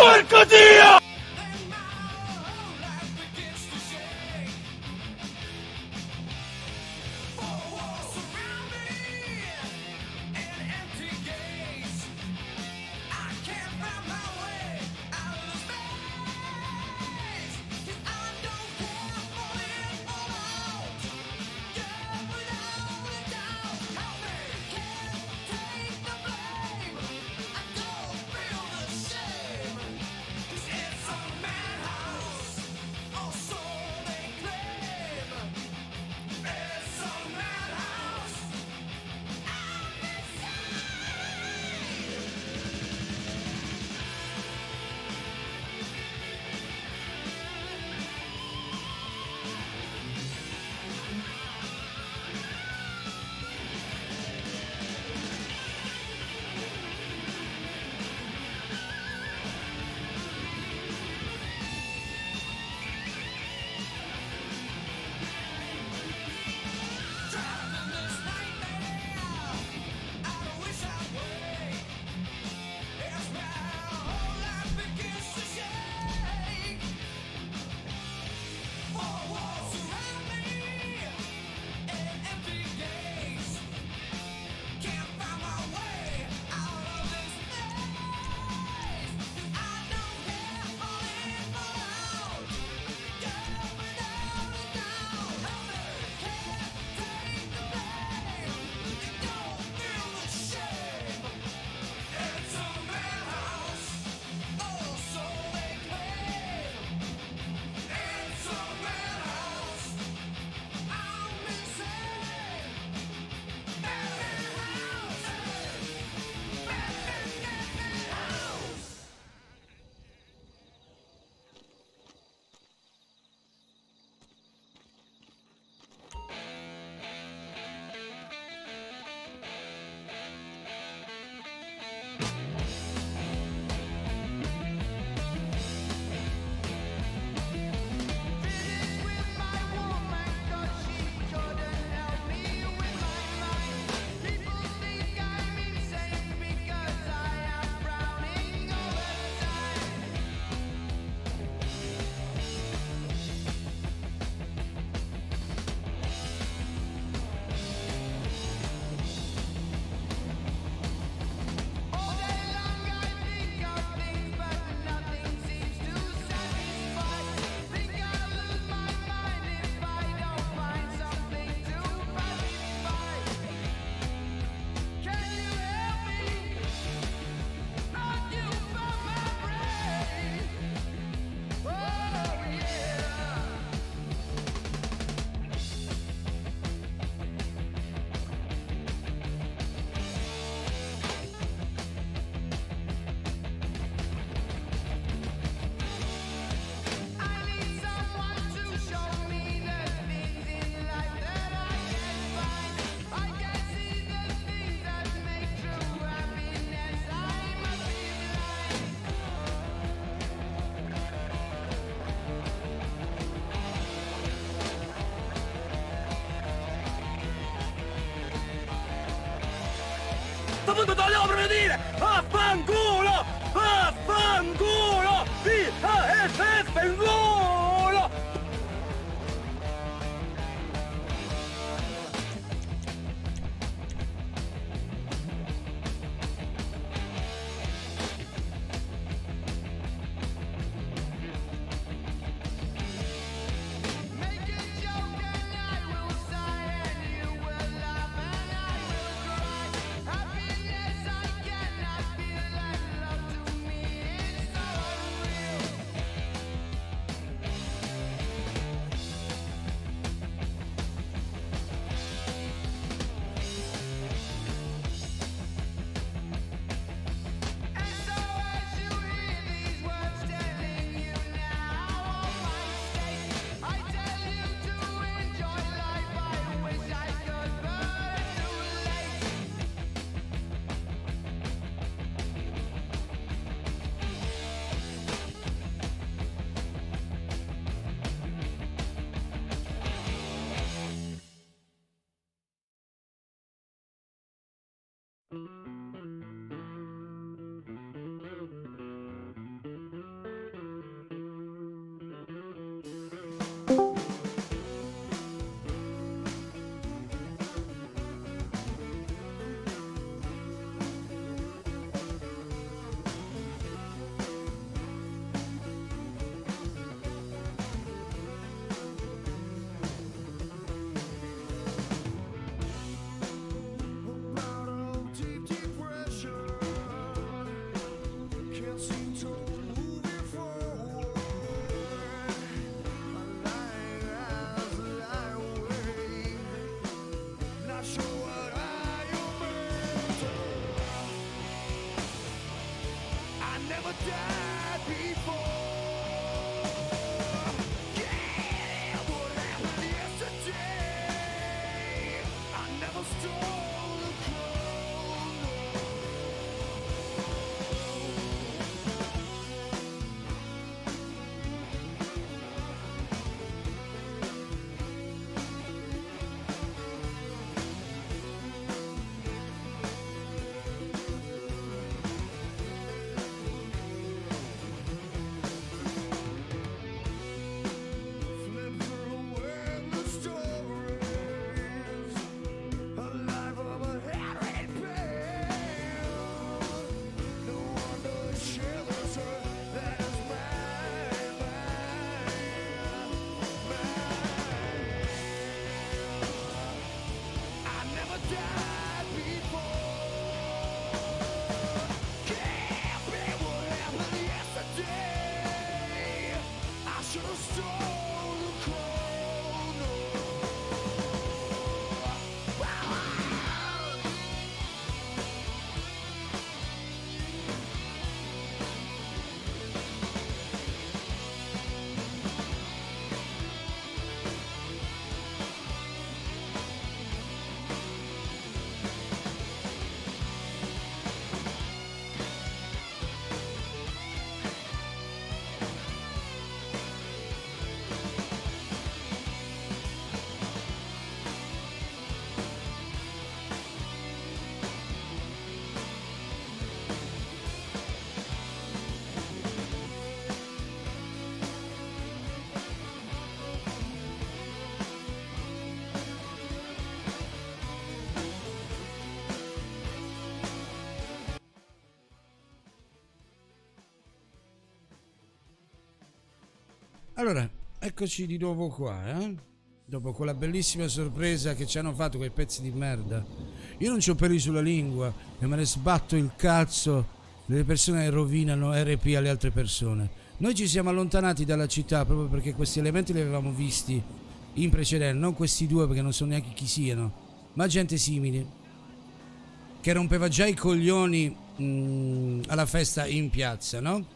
Porco Dio! questo punto te lo devo proprio dire! Vaffanculo! Vaffanculo! Vaffanculo! Allora, eccoci di nuovo qua, dopo quella bellissima sorpresa che ci hanno fatto quei pezzi di merda. Io non c'ho peli sulla lingua e me ne sbatto il cazzo delle persone che rovinano RP alle altre persone. Noi ci siamo allontanati dalla città proprio perché questi elementi li avevamo visti in precedenza, non questi due perché non so neanche chi siano, ma gente simile che rompeva già i coglioni alla festa in piazza, no?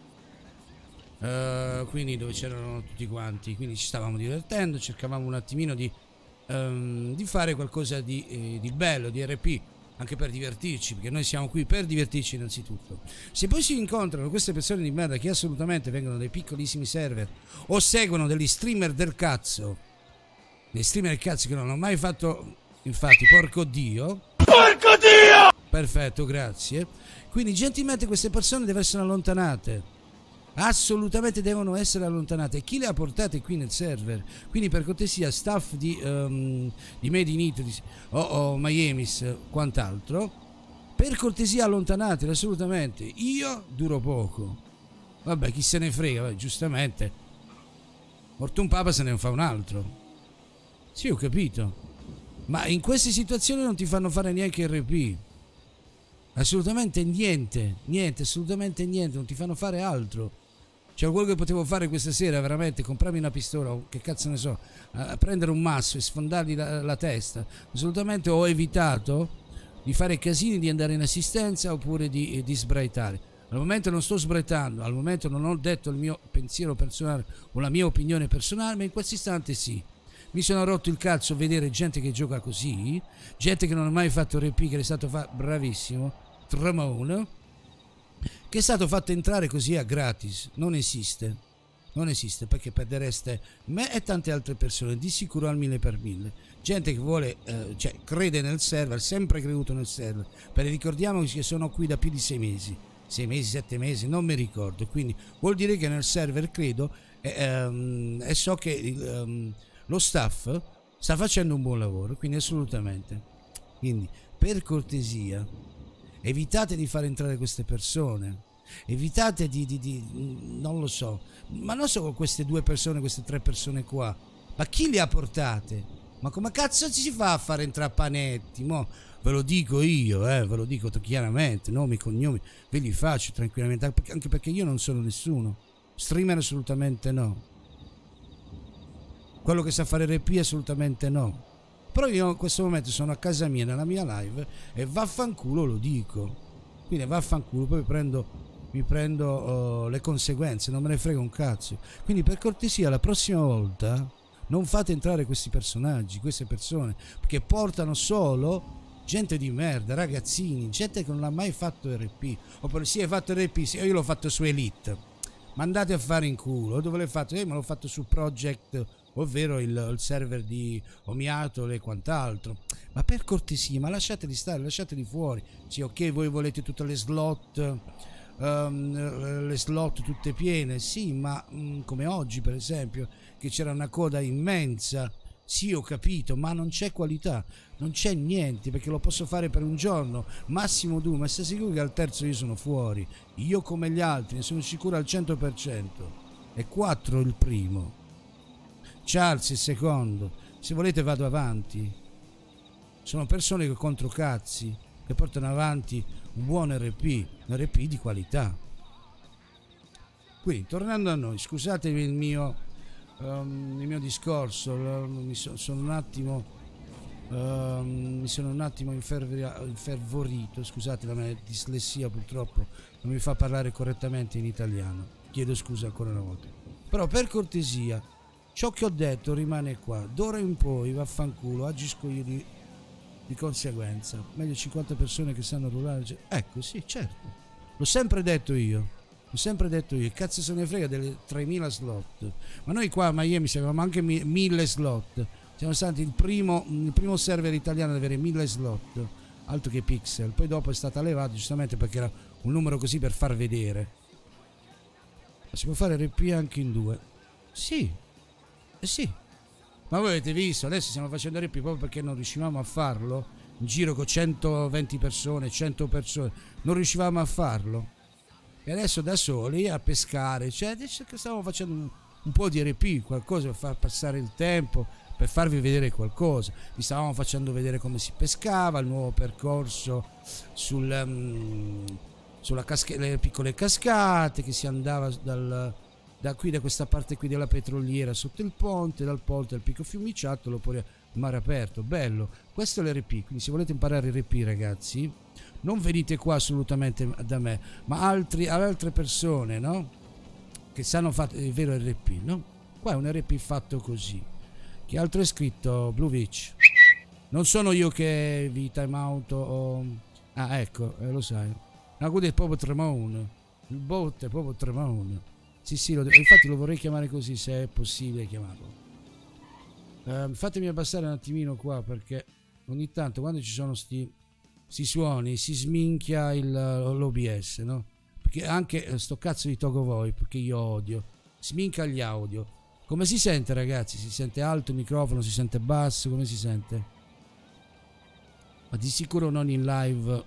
Quindi dove c'erano tutti quanti, quindi ci stavamo divertendo, cercavamo un attimino di fare qualcosa di bello, di RP, anche per divertirci, perché noi siamo qui per divertirci innanzitutto. Se poi si incontrano queste persone di merda che assolutamente vengono dai piccolissimi server o seguono degli streamer del cazzo, dei streamer del cazzo che non ho mai fatto, infatti, porco Dio, perfetto, grazie. Quindi gentilmente queste persone devono essere allontanate, assolutamente devono essere allontanate. Chi le ha portate qui nel server? Quindi per cortesia staff di Made in Italy o Miami's quant'altro, per cortesia allontanatele assolutamente. Io duro poco, vabbè, chi se ne frega, vabbè, giustamente morto un papa se ne fa un altro. Sì, ho capito, ma in queste situazioni non ti fanno fare neanche RP, assolutamente niente, assolutamente niente, non ti fanno fare altro. Cioè, quello che potevo fare questa sera, veramente, comprarmi una pistola, o che cazzo ne so, prendere un masso e sfondargli la testa. Assolutamente ho evitato di fare casini, di andare in assistenza oppure di sbraitare. Al momento non sto sbraitando, al momento non ho detto il mio pensiero personale o la mia opinione personale, ma in questo istante sì. Mi sono rotto il cazzo a vedere gente che gioca così, gente che non ha mai fatto RP, che è stato bravissimo, Tramone, che è stato fatto entrare così a gratis. Non esiste, perché perdereste me e tante altre persone, di sicuro al 1000 per 1000. Gente che vuole, cioè crede nel server, sempre creduto nel server, perché ricordiamoci che sono qui da più di 6 mesi, 6 mesi, 7 mesi, non mi ricordo, quindi vuol dire che nel server credo e so che lo staff sta facendo un buon lavoro, quindi assolutamente. Quindi per cortesia evitate di far entrare queste persone, evitate non lo so, ma non so con queste due persone, queste tre persone qua, ma chi le ha portate? Ma come cazzo ci si fa a far entrare Panetti? Mo ve lo dico io, ve lo dico chiaramente, nomi, cognomi, ve li faccio tranquillamente, anche perché io non sono nessuno, streamer assolutamente no, quello che sa fare RP assolutamente no. Però io in questo momento sono a casa mia, nella mia live, e vaffanculo lo dico. Quindi vaffanculo, poi prendo mi prendo le conseguenze, non me ne frega un cazzo. Quindi per cortesia la prossima volta non fate entrare questi personaggi, queste persone, perché portano solo gente di merda, ragazzini, gente che non ha mai fatto RP, oppure sì hai fatto RP, sì, io l'ho fatto su Elite, ma andate a fare in culo. Dove l'hai fatto? Me l'ho fatto su Project, ovvero il server di Omiatole e quant'altro. Ma per cortesia, ma lasciateli stare, lasciateli fuori. Sì, ok, voi volete tutte le slot tutte piene, sì, ma come oggi per esempio, che c'era una coda immensa. Sì, ho capito, ma non c'è qualità, non c'è niente, perché lo posso fare per un giorno, massimo 2, ma stai sicuro che al terzo io sono fuori? Io come gli altri, ne sono sicuro al 100%. E 4 il primo. Charles il secondo. Se volete vado avanti. Sono persone che contro cazzi, che portano avanti un buon RP, un RP di qualità. Quindi, tornando a noi, scusatevi il mio discorso, sono un attimo infervorito, scusate, la mia dislessia purtroppo non mi fa parlare correttamente in italiano, chiedo scusa ancora una volta, però per cortesia ciò che ho detto rimane qua, d'ora in poi vaffanculo, agisco io di conseguenza, meglio 50 persone che sanno rullare, cioè, ecco sì, certo, l'ho sempre detto io, cazzo se ne frega delle 3000 slot, ma noi qua a Miami avevamo anche 1000 slot, siamo stati il primo server italiano ad avere 1000 slot, altro che Pixel, poi dopo è stata levata giustamente perché era un numero così per far vedere. Ma si può fare RP anche in 2? Sì, sì, ma voi avete visto, adesso stiamo facendo RP proprio perché non riuscivamo a farlo, in giro con 120 persone, 100 persone, non riuscivamo a farlo. E adesso da soli a pescare, cioè stavamo facendo un po' di RP, qualcosa per far passare il tempo, per farvi vedere qualcosa. Vi stavamo facendo vedere come si pescava, il nuovo percorso sulle piccole cascate, che si andava da questa parte qui della petroliera sotto il ponte, dal ponte al picco Fiumiciattolo, poi mare aperto, bello. Questo è l'RP, quindi se volete imparare RP ragazzi, non venite qua assolutamente da me, ma altre persone, no? Che sanno fare il vero RP, no? Qua è un RP fatto così. Che altro è scritto? Blue Witch. Non sono io che vi time out o... Ah, ecco, lo sai. No, quello è proprio Tremone. Il bot è proprio Tremone. Sì, infatti lo vorrei chiamare così, se è possibile chiamarlo. Fatemi abbassare un attimino qua, perché ogni tanto quando ci sono sti suoni si sminchia l'OBS, no? Perché anche sto cazzo di Togo VoIP, perché io odio, sminchia gli audio. Come si sente ragazzi? Si sente alto il microfono, si sente basso, come si sente? Ma di sicuro non in live.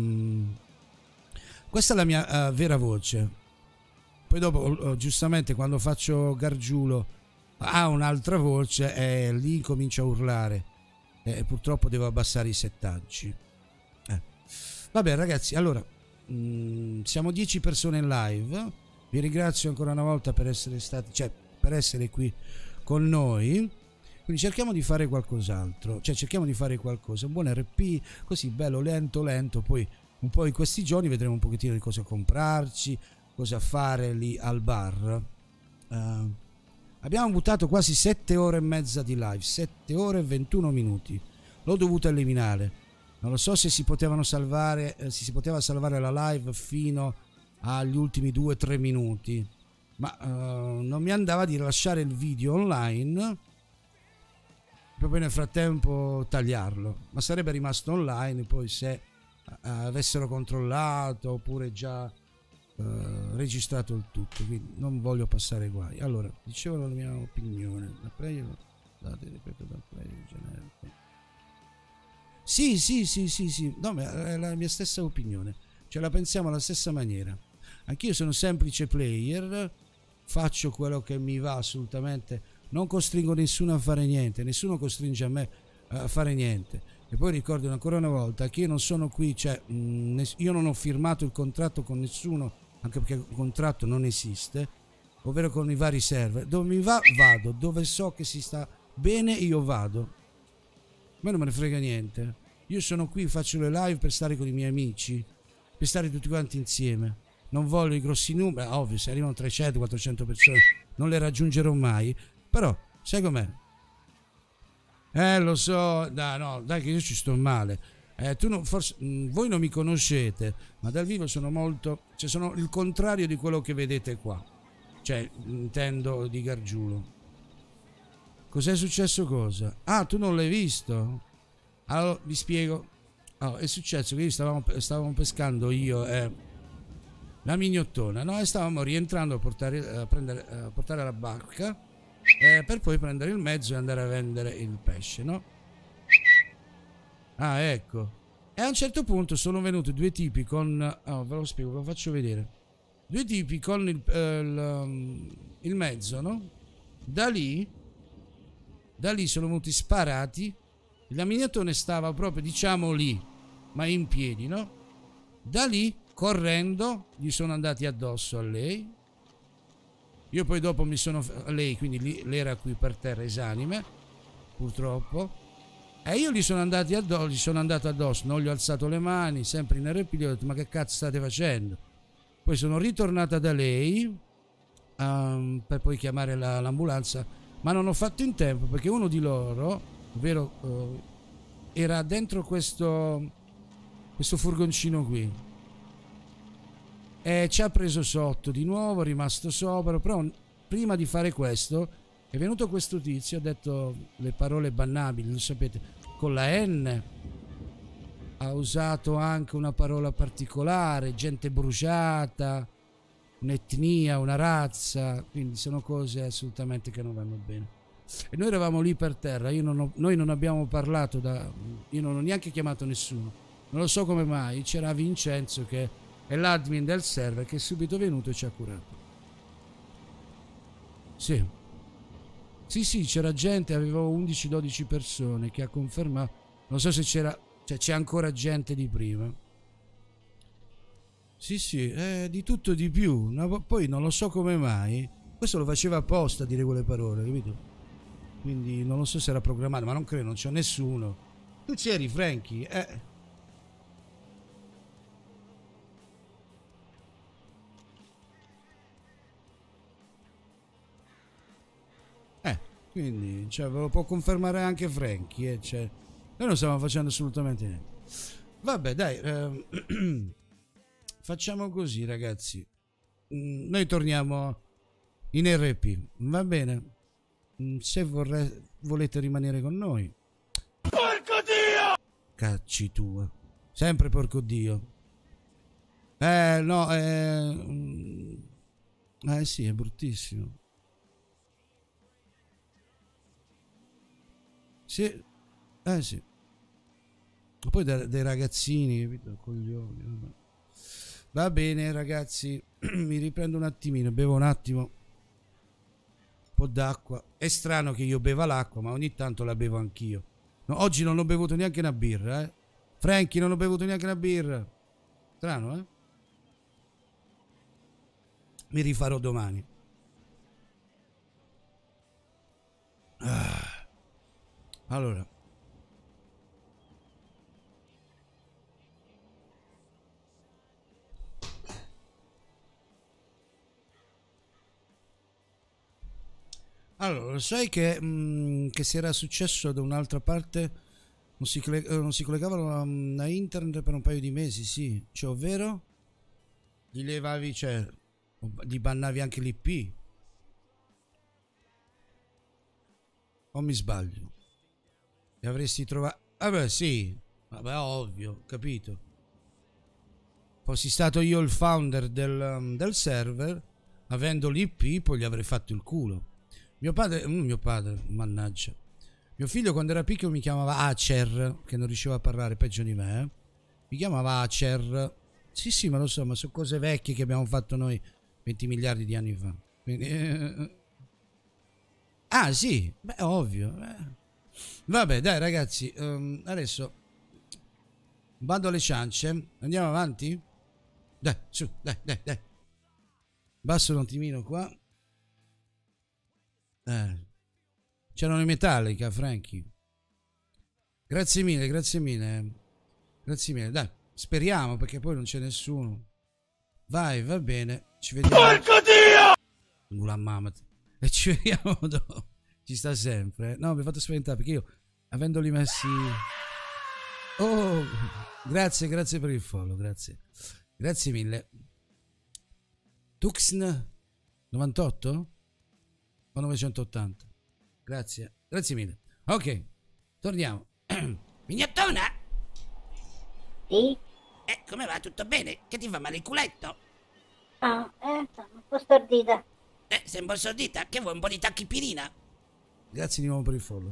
Questa è la mia vera voce. Poi dopo giustamente quando faccio Gargiulo ha un'altra voce e lì comincia a urlare e purtroppo devo abbassare i settaggi. Vabbè ragazzi, allora siamo 10 persone in live, vi ringrazio ancora una volta per essere stati, cioè per essere qui con noi, quindi cerchiamo di fare qualcos'altro, cioè cerchiamo di fare qualcosa, un buon RP così bello lento, poi un po' in questi giorni vedremo un pochettino di cosa comprarci, cosa fare lì al bar. Abbiamo buttato quasi 7 ore e mezza di live, 7 ore e 21 minuti, l'ho dovuto eliminare. Non lo so se si poteva salvare la live fino agli ultimi 2-3 minuti, ma non mi andava di lasciare il video online proprio nel frattempo tagliarlo, ma sarebbe rimasto online poi se avessero controllato oppure già registrato il tutto, quindi non voglio passare guai. Allora, dicevo la mia opinione, la player, ripeto, dal player generico. Sì, no, ma è la mia stessa opinione, cioè la pensiamo alla stessa maniera. Anch'io sono un semplice player, faccio quello che mi va assolutamente, non costringo nessuno a fare niente, nessuno costringe a me a fare niente. E poi ricordo ancora una volta che io non sono qui, cioè io non ho firmato il contratto con nessuno, anche perché il contratto non esiste, ovvero con i vari server. Dove mi va, vado, dove so che si sta bene io vado. A me non me ne frega niente. Io sono qui, faccio le live per stare con i miei amici, per stare tutti quanti insieme. non voglio i grossi numeri, ovvio, se arrivano 300-400 persone non le raggiungerò mai, però sai com'è? Lo so, dai, no, dai che io ci sto male. Forse, voi non mi conoscete, ma dal vivo sono molto, cioè sono il contrario di quello che vedete qua, cioè intendo di Gargiulo. Cos'è successo cosa? Ah, tu non l'hai visto? Allora vi spiego. Allora, è successo che stavamo pescando io e la mignottona, no? E stavamo rientrando a portare la barca per poi prendere il mezzo e andare a vendere il pesce, no? Ah, ecco. E a un certo punto sono venuti due tipi con... ve lo spiego, ve lo faccio vedere. Due tipi con il mezzo, no? Da lì sono venuti sparati. La miniatone stava proprio, diciamo, lì, ma in piedi, no? Da lì, correndo, gli sono andati addosso a lei. Io poi dopo a lei, quindi lei era qui per terra esanime, purtroppo. E io gli sono andato addosso, non gli ho alzato le mani, sempre in RP, gli ho detto: ma che cazzo state facendo? Poi sono ritornata da lei per poi chiamare l'ambulanza, ma non ho fatto in tempo perché uno di loro, ovvero, era dentro questo furgoncino qui e ci ha preso sotto di nuovo, è rimasto sopra, però prima di fare questo è venuto questo tizio, ha detto le parole bannabili, lo sapete, con la N, ha usato anche una parola particolare, gente bruciata, un'etnia, una razza, quindi sono cose assolutamente che non vanno bene. E noi eravamo lì per terra, noi non abbiamo parlato, io non ho neanche chiamato nessuno, non lo so come mai, c'era Vincenzo che è l'admin del server che è subito venuto e ci ha curato. Sì, c'era gente, avevo 11-12 persone che ha confermato, non so se c'è ancora gente di prima. Sì, di tutto di più, no, poi non lo so come mai, questo lo faceva apposta a dire quelle parole, capito? Quindi non lo so se era programmato, ma non credo, non c'è nessuno. Tu c'eri, Frankie? Quindi, cioè, ve lo può confermare anche Frankie, cioè, noi non stiamo facendo assolutamente niente. Vabbè, dai, facciamo così, ragazzi. Noi torniamo in RP, va bene? Se volete rimanere con noi. Porco Dio! Cacci tua. Sempre porco Dio. No, sì, è bruttissimo. Sì, sì. Poi dei ragazzini, capito? Coglioni. Vabbè. Va bene, ragazzi, mi riprendo un attimino, bevo un attimo. Un po' d'acqua. È strano che io beva l'acqua, ma ogni tanto la bevo anch'io. No, oggi non ho bevuto neanche una birra, eh. Frankie, non ho bevuto neanche una birra. Strano, eh? Mi rifarò domani. Allora, sai che si era successo da un'altra parte, non si collegavano a internet per un paio di mesi, sì, cioè, ovvero gli levavi, cioè, gli bannavi anche l'IP, o mi sbaglio? E avresti trovato... Vabbè, sì, vabbè, ovvio, capito. Fossi stato io il founder del server, avendo l'IP, poi gli avrei fatto il culo. Mio padre, mannaggia. Mio figlio quando era piccolo mi chiamava Acer, che non riusciva a parlare, peggio di me. Mi chiamava Acer. Sì, ma lo so, ma sono cose vecchie che abbiamo fatto noi 20 miliardi di anni fa. Quindi, ah, sì, beh, ovvio. Vabbè, dai, ragazzi, adesso vado alle ciance. Andiamo avanti? Dai, su, dai. Basso un attimino qua. C'erano i Metallica, Frankie. Grazie mille. Dai, speriamo, perché poi non c'è nessuno. Vai, va bene. Ci vediamo. Porco Dio! Ghulam Mamet. E ci vediamo dopo. Ci sta sempre. No, mi ha fatto spaventare perché io, avendoli messi... Oh, grazie per il follow, grazie. Grazie mille. Tuxn 98 o 980? Grazie mille. Ok, torniamo. Mignottona? Sì? Come va? Tutto bene? Che ti fa male il culetto? No, sono un po' stordita. Sei un po' sordita? Che vuoi, un po' di tachipirina? Grazie di nuovo per il follow.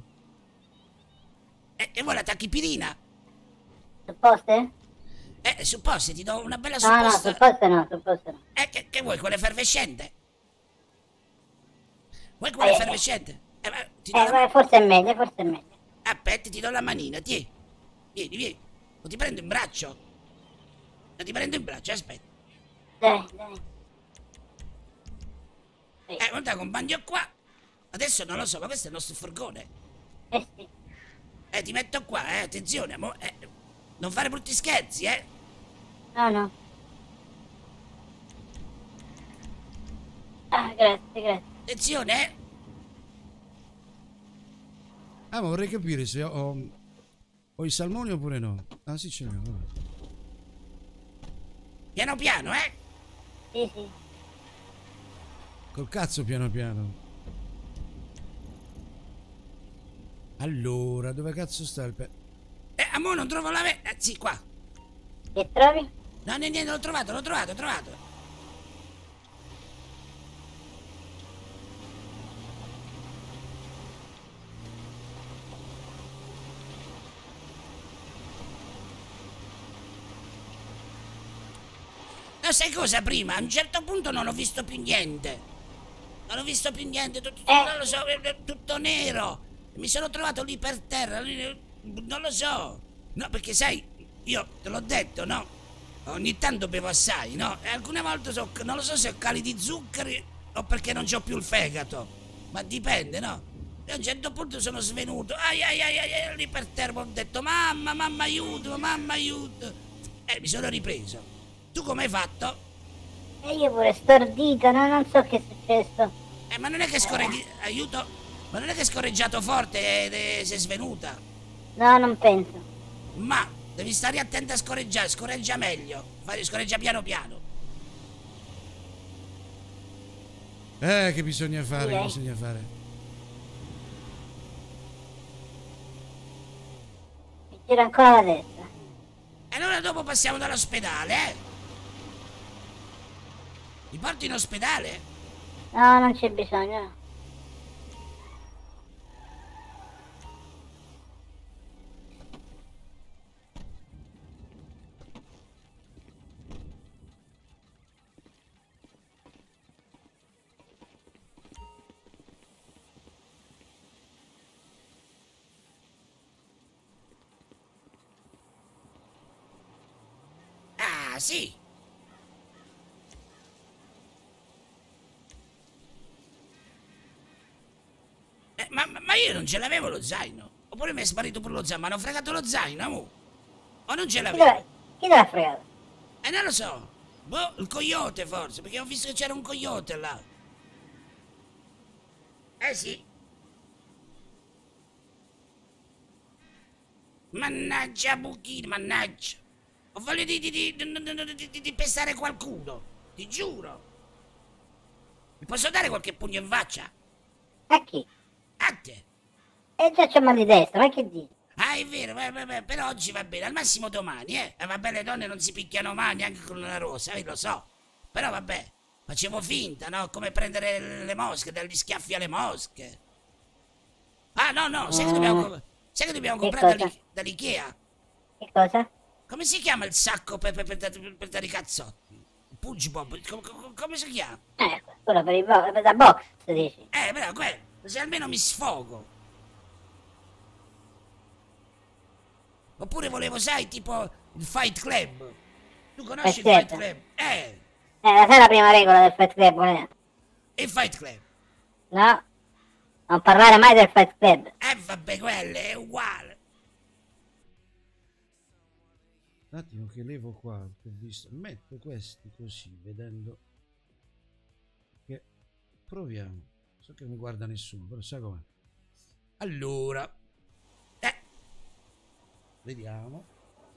E vuoi la tachipirina? Supposte? Supposte, ti do una bella No, no, supposta. supposte no. Che vuoi, quella effervescente? Vuoi quella effervescente? Ma ti do la... Forse è meglio, Aspetta, ti do la manina, tieni. Vieni. Non ti prendo in braccio. Aspetta. Dai. Non ti accompagno qua. Adesso non lo so, ma questo è il nostro furgone. Sì. Ti metto qua, attenzione, non fare brutti scherzi, No. Ah, grazie. Attenzione, Ah, ma vorrei capire se ho i salmoni oppure no. Ah, sì, ce li ho, vabbè. Piano piano, Sì. Col cazzo piano. Allora, dove cazzo sta il amore, non trovo la sì, qua. Che trovi? No, niente, l'ho trovato. No, sai cosa prima? A un certo punto non ho visto più niente. Non lo so, è tutto nero. Mi sono trovato lì per terra, non lo so. No, perché sai, io te l'ho detto, no? Ogni tanto bevo assai, no? E alcune volte non lo so se ho cali di zuccheri o perché non c'ho più il fegato. Ma dipende, no? E a un certo punto sono svenuto. Ai, lì per terra ho detto mamma aiuto. E mi sono ripreso. Tu come hai fatto? E io pure stordita, no? Non so che è successo. Ma non è che aiuto? Ma non è che hai scorreggiato forte e sei svenuta? No, non penso. Ma devi stare attenta a scorreggiare, scorreggia meglio. Scorreggia piano. che bisogna fare, Mi gira ancora la testa. E allora dopo passiamo dall'ospedale, Mi porti in ospedale? No, non c'è bisogno, no. Ah, sì. Ma io non ce l'avevo lo zaino. Oppure mi è sparito pure lo zaino. Mi hanno fregato lo zaino, mo. O non ce l'avevo? Chi te l'ha fregato? Non lo so. Boh, il coyote forse, perché ho visto che c'era un coyote là. Sì. Mannaggia Buchino, mannaggia. Ho voglia di pestare qualcuno. Ti giuro. Mi posso dare qualche pugno in faccia? A chi? A te. Già c'ho mal di testa, ma che dici? Ah, è vero, per oggi va bene, al massimo domani, vabbè, le donne non si picchiano mai neanche con una rosa, lo so. Però vabbè, facevo finta, no? Come prendere le mosche, dagli schiaffi alle mosche. Ah, no, sai che dobbiamo comprare dall'Ikea? Che cosa? Come si chiama il sacco per dare i cazzotti? Punch Bob, come si chiama? Quello per da box, dici? Però quello, se almeno mi sfogo. Oppure volevo, sai, tipo il Fight Club. Tu conosci il Fight Club? La sai la prima regola del Fight Club, qual è? Il Fight Club? No, non parlare mai del Fight Club. Vabbè, quello è uguale. Un attimo che levo qua, che ho visto. Metto questi così, vedendo che proviamo. So che non mi guarda nessuno, però sai com'è. Allora, vediamo.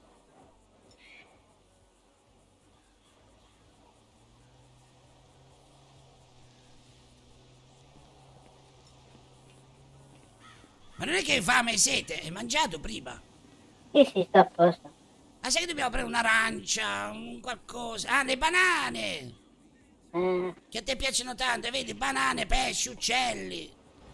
Ma non è che hai fame e sete? Hai mangiato prima? Sì, sì, sto a posto. Ma sai che dobbiamo prendere un'arancia, un qualcosa? Ah, le banane! Che a te piacciono tanto, vedi? Banane, pesci, uccelli.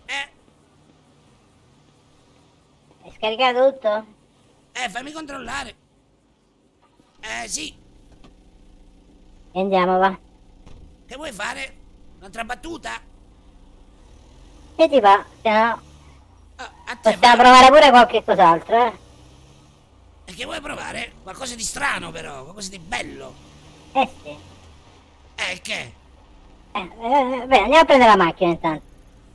Hai scaricato tutto? Fammi controllare. Sì. E andiamo, va. Che vuoi fare? Un'altra battuta? Che ti fa? Se no, A te possiamo provare pure qualche cos'altro, eh? E che vuoi provare? Qualcosa di strano però, qualcosa di bello. Eh sì. Che? Beh, andiamo a prendere la macchina intanto.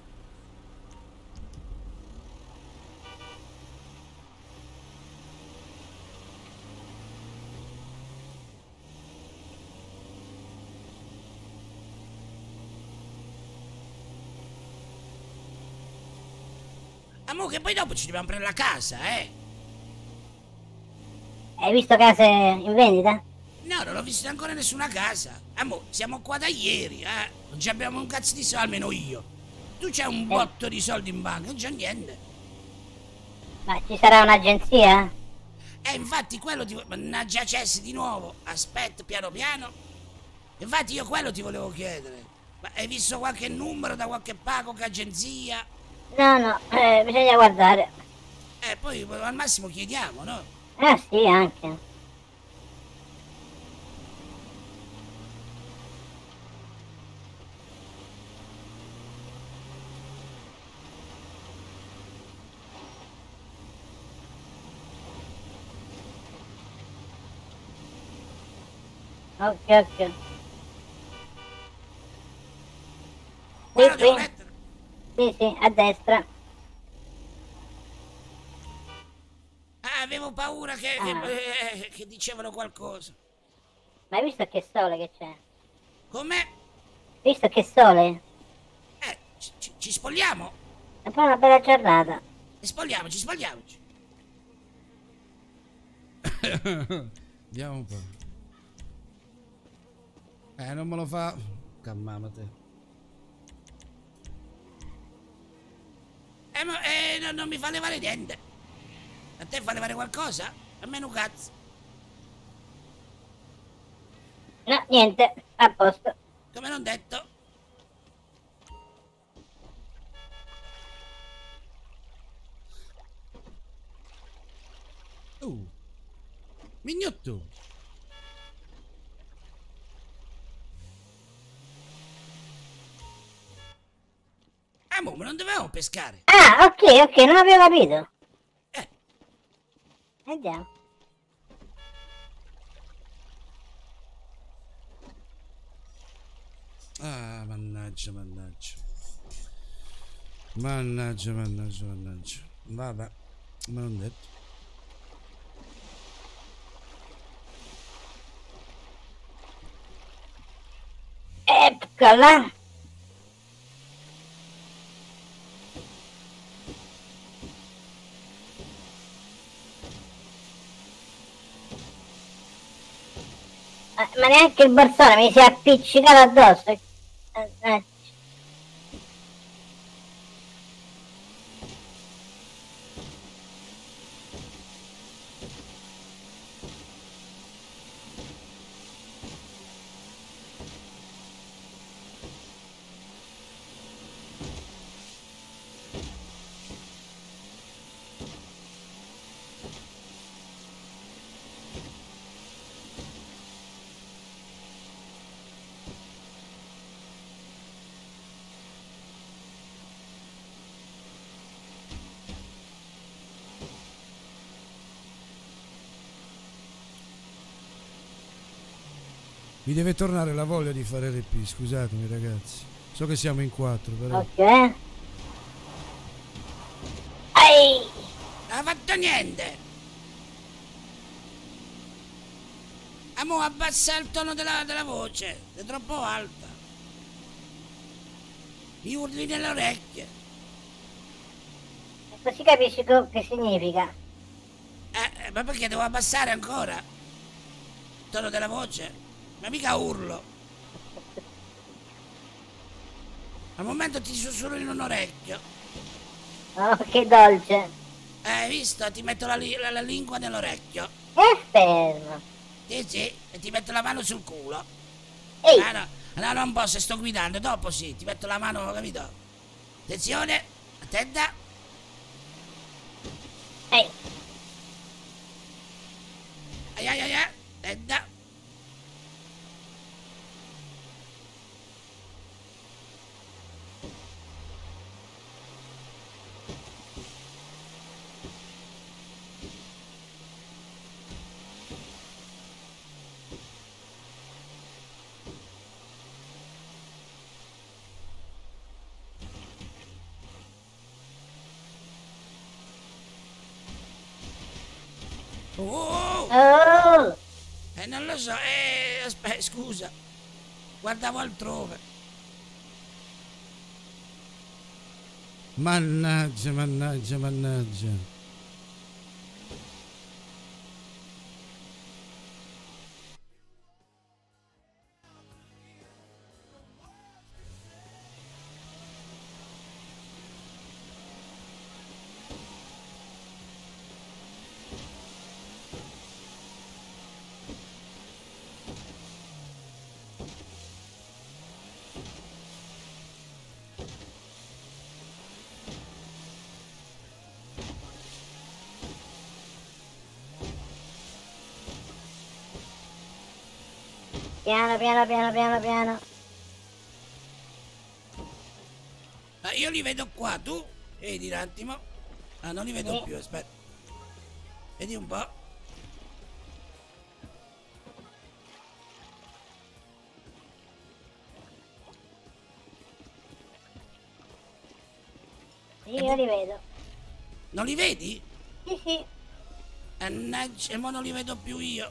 Amo che poi dopo ci dobbiamo prendere la casa, Hai visto case in vendita? No, non ho visto ancora nessuna casa. Amo, siamo qua da ieri, Non ci abbiamo un cazzo di soldi, almeno io. Tu c'hai un botto di soldi in banca, non c'è niente. Ma ci sarà un'agenzia? Infatti quello ti... Mannaggia Cessi di nuovo. Aspetta, piano piano. Infatti io quello ti volevo chiedere. Ma hai visto qualche numero da qualche pago, che agenzia? No, no, bisogna guardare. Poi al massimo chiediamo, no? Sì, anche. Ok, ok. Quello Sì, devo sì. mettere. Sì, sì, a destra. Avevo paura che dicevano qualcosa. Ma hai visto che sole che c'è? Com'è? Visto che sole? Ci spogliamo? È poi una bella giornata. Spogliamoci, spogliamoci. Vediamo un po'. Non me lo fa. Calmate. Non mi fa levare niente. A te fa levare qualcosa? A me un cazzo. No, niente, a posto. Come non detto. Mignotto. Ma non dovevamo pescare. Ah, ok, ok, non avevo capito. Andiamo. Mannaggia. Mannaggia. Vabbè, me l'ho detto. Eccola. Ma neanche il borsone mi si è appiccicato addosso. Mi deve tornare la voglia di fare RP, scusatemi ragazzi. So che siamo in 4, però. Ok. Ai! Non ha fatto niente. Amo, abbassa il tono della voce, è troppo alta. Mi urli nelle orecchie. E così capisci che significa. Ma perché devo abbassare ancora? Il tono della voce? Ma mica urlo. Al momento ti sussurro in un orecchio. Oh, che dolce. Hai visto? Ti metto la lingua nell'orecchio. E fermo. Sì, e ti metto la mano sul culo. Ehi, No, non posso, sto guidando, dopo sì, ti metto la mano, capito? Attenzione, attenta. ehi. Ai, attenta. Oh! Oh, Non lo so, aspetta, scusa. Guardavo altrove. Mannaggia, mannaggia, mannaggia. piano, piano, piano, piano, piano. Io li vedo qua, tu? Vedi un attimo. Non li vedo Sì. più, aspetta. Vedi un po'. Sì, io li vedo. Non li vedi? Sì, sì. Mannaggia, ma non li vedo più io.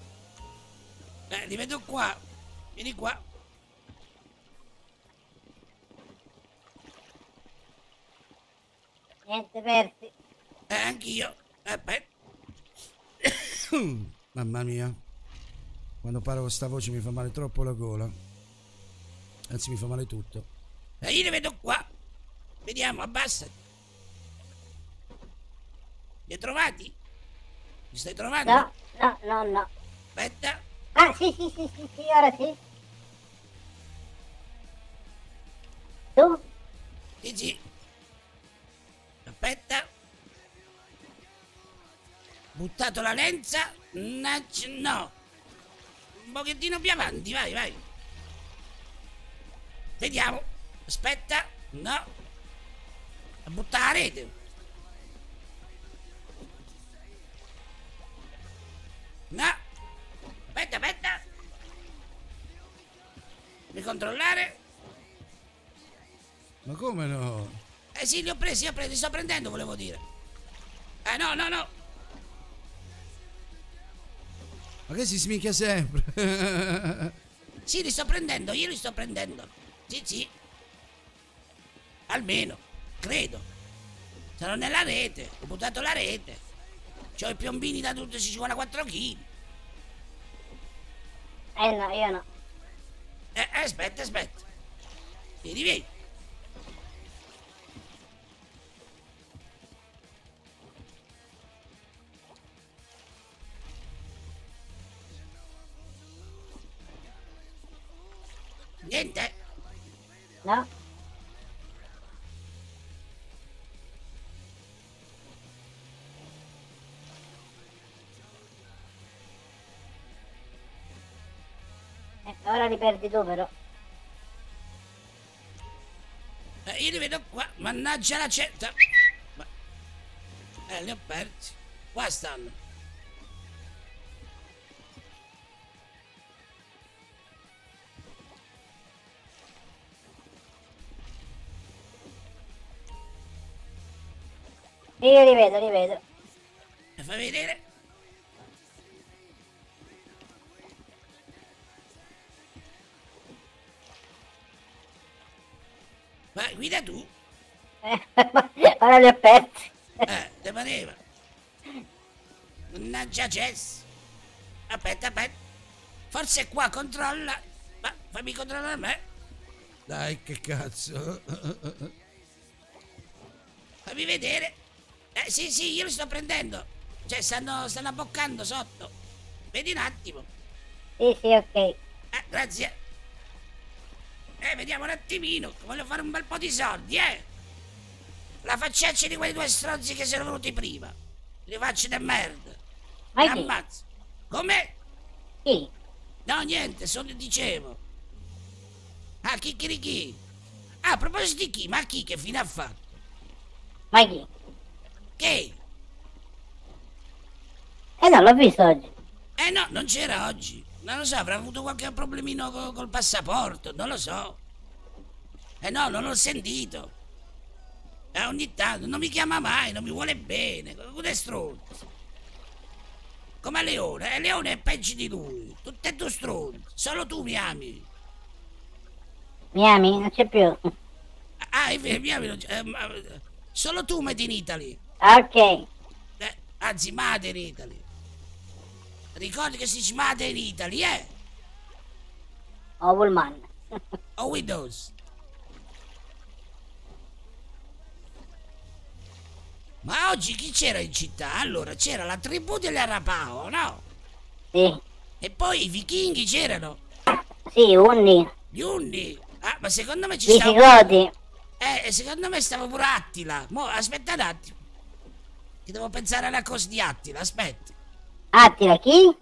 Li vedo qua. Vieni qua. Niente, persi. Anch'io. Aspetta. Mamma mia. Quando parlo con sta voce mi fa male troppo la gola. Anzi, mi fa male tutto. Io li vedo qua. Vediamo, abbassati. Li hai trovati? Li stai trovando? No, no, no, no. Aspetta. Ah, sì, sì, sì, sì, sì, ora sì. Tu? Sì. Aspetta. Buttato la lenza. No. Un pochettino più avanti, vai. Vediamo. Aspetta. No. Butta la rete. No. Aspetta. Devi controllare. Ma come no? Sì, li ho presi, li sto prendendo, volevo dire. No. Ma che si smicchia sempre? Sì, li sto prendendo, io li sto prendendo. Sì. Almeno, credo. Sono nella rete, ho buttato la rete. C'ho i piombini da tutti 54 kg. No, io no. Aspetta. Vieni. Niente. No. Ora li perdi tu però. Io li vedo qua, mannaggia la certa. Li ho persi. Qua stanno. Io li vedo. Fai vedere. Ma guida tu? Ora li ho persi. Te pareva? Mannaggia Jess. Aspetta. Forse qua controlla. Ma fammi controllare me. Dai, che cazzo. Fammi vedere. Sì, io li sto prendendo. Cioè, stanno abboccando sotto. Vedi un attimo. Sì, ok. Grazie. Vediamo un attimino. Voglio fare un bel po' di soldi, La facciaccia di quei due stronzi che sono venuti prima. Li faccio di merda. Ma Mi chi? ammazzo. Come? Chi? No, niente, solo dicevo. Ah, chi? Ah, a proposito di chi? Ma chi che fine ha fatto? Ma chi? Che? Non l'ho visto oggi. No, non c'era oggi. Non lo so, avrà avuto qualche problemino col passaporto, non lo so. No, non l'ho sentito. Ogni tanto non mi chiama mai, non mi vuole bene. Come stronzo. Come Leone, Leone è peggio di lui. Tutte e due stronzi. Solo tu mi ami. Mi ami? Non c'è più. È vero, mi ami. Solo tu made in Italy. Ok. Anzi, made in Italy. Ricordi che si dice made in Italy, O Pullman. O Windows. Ma oggi chi c'era in città? Allora, c'era la tribù degli Arapao, no? Sì. E poi i vichinghi c'erano. Sì, Unni. Gli Unni. Ah, ma secondo me ci I stava... Visigoti. secondo me stava pure Attila. Mo, aspetta un attimo. Che devo pensare alla cosa di Attila, aspetta. Attila, chi?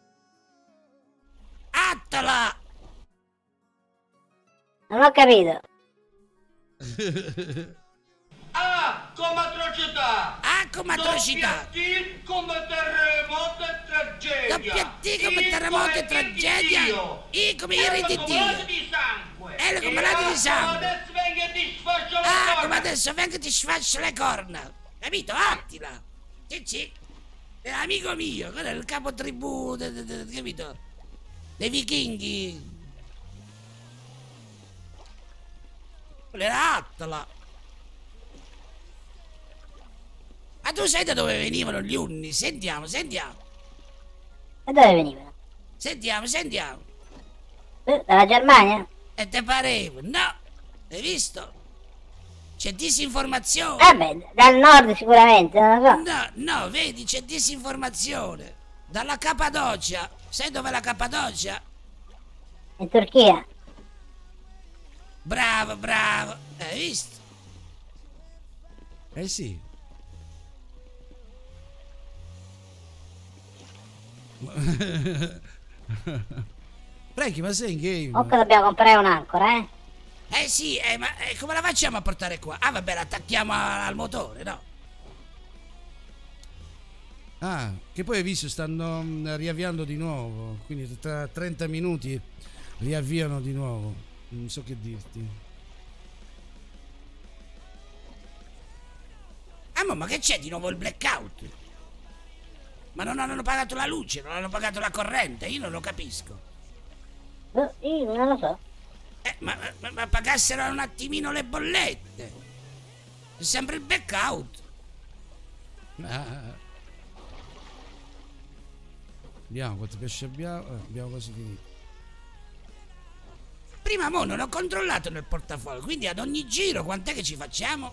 Attila! Non ho capito. A come atrocità. Ah, come atrocità. T come terremoto e tragedia. Doppia T come terremoto e tragedia. I come iri di Dio. di sangue. L come malati di sangue. Adesso venga e ti sfascio le Ah, corna. come adesso vengo e ti sfascio le corna. Capito? Attila. Sì. È amico mio. Quello è il capo tribù, capito? Dei vichinghi. Quello era Attila. Ma tu sai da dove venivano gli Unni? Sentiamo. Da dove venivano? Sentiamo. Dalla Germania? E te pareva? No! Hai visto? C'è disinformazione. Vabbè, dal nord sicuramente, non lo so. No, vedi, c'è disinformazione. Dalla Cappadocia. Sai dov'è la Cappadocia? In Turchia. Bravo. Hai visto? Eh sì. Franky, ma sei in game? Comunque dobbiamo comprare un'ancora, Sì, ma come la facciamo a portare qua? Ah, vabbè, l'attacchiamo al motore, no? Ah, che poi hai visto, stanno riavviando di nuovo. Quindi tra 30 minuti riavviano di nuovo. Non so che dirti. Ma che c'è di nuovo il blackout? Ma non hanno pagato la luce, non hanno pagato la corrente, io non lo capisco. Io non lo so. Ma pagassero un attimino le bollette. È sempre il blackout. Vediamo quanto pesce abbiamo. Abbiamo quasi finito. Prima non ho controllato nel portafoglio, quindi ad ogni giro quant'è che ci facciamo?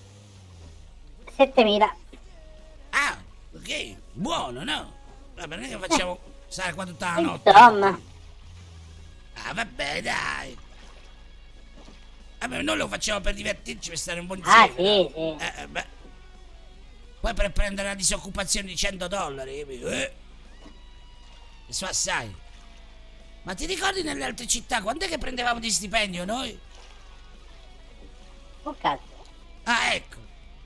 7.000. Ah, ok, buono, no? Vabbè, non è che facciamo stare qua tutta la notte. Insomma. Ah, vabbè, dai. Vabbè, noi lo facciamo per divertirci, per stare un po' insieme. Sì. Beh. Poi per prendere la disoccupazione di $100, capito? E so assai. Ma ti ricordi nelle altre città quando è che prendevamo di stipendio noi? Oh cazzo. Ah, ecco.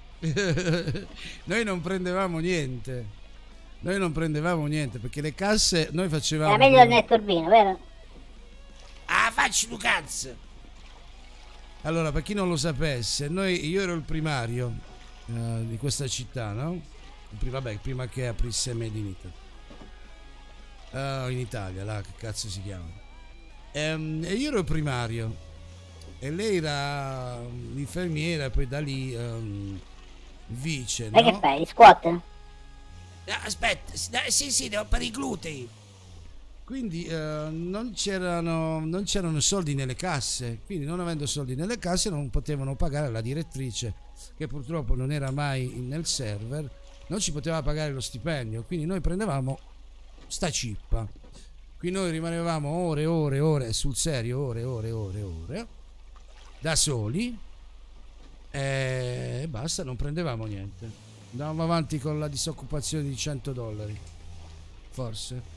Noi non prendevamo niente. Perché le casse noi facevamo. Era meglio il netturbino, vero? Ah, facci tu cazzo. Allora, per chi non lo sapesse, io ero il primario di questa città, no? Vabbè, prima che aprisse Made in Italy. In Italia, là, che cazzo si chiama? E io ero il primario. E lei era l'infermiera e poi da lì vice, Sai che no? fai? Squat? Aspetta, sì, devo per i glutei. Quindi non c'erano soldi nelle casse, quindi non avendo soldi nelle casse non potevano pagare la direttrice, che purtroppo non era mai nel server, non ci poteva pagare lo stipendio, quindi noi prendevamo sta cippa. Qui noi rimanevamo ore e ore e ore sul serio, ore da soli e basta, non prendevamo niente. Andavamo avanti con la disoccupazione di $100, forse.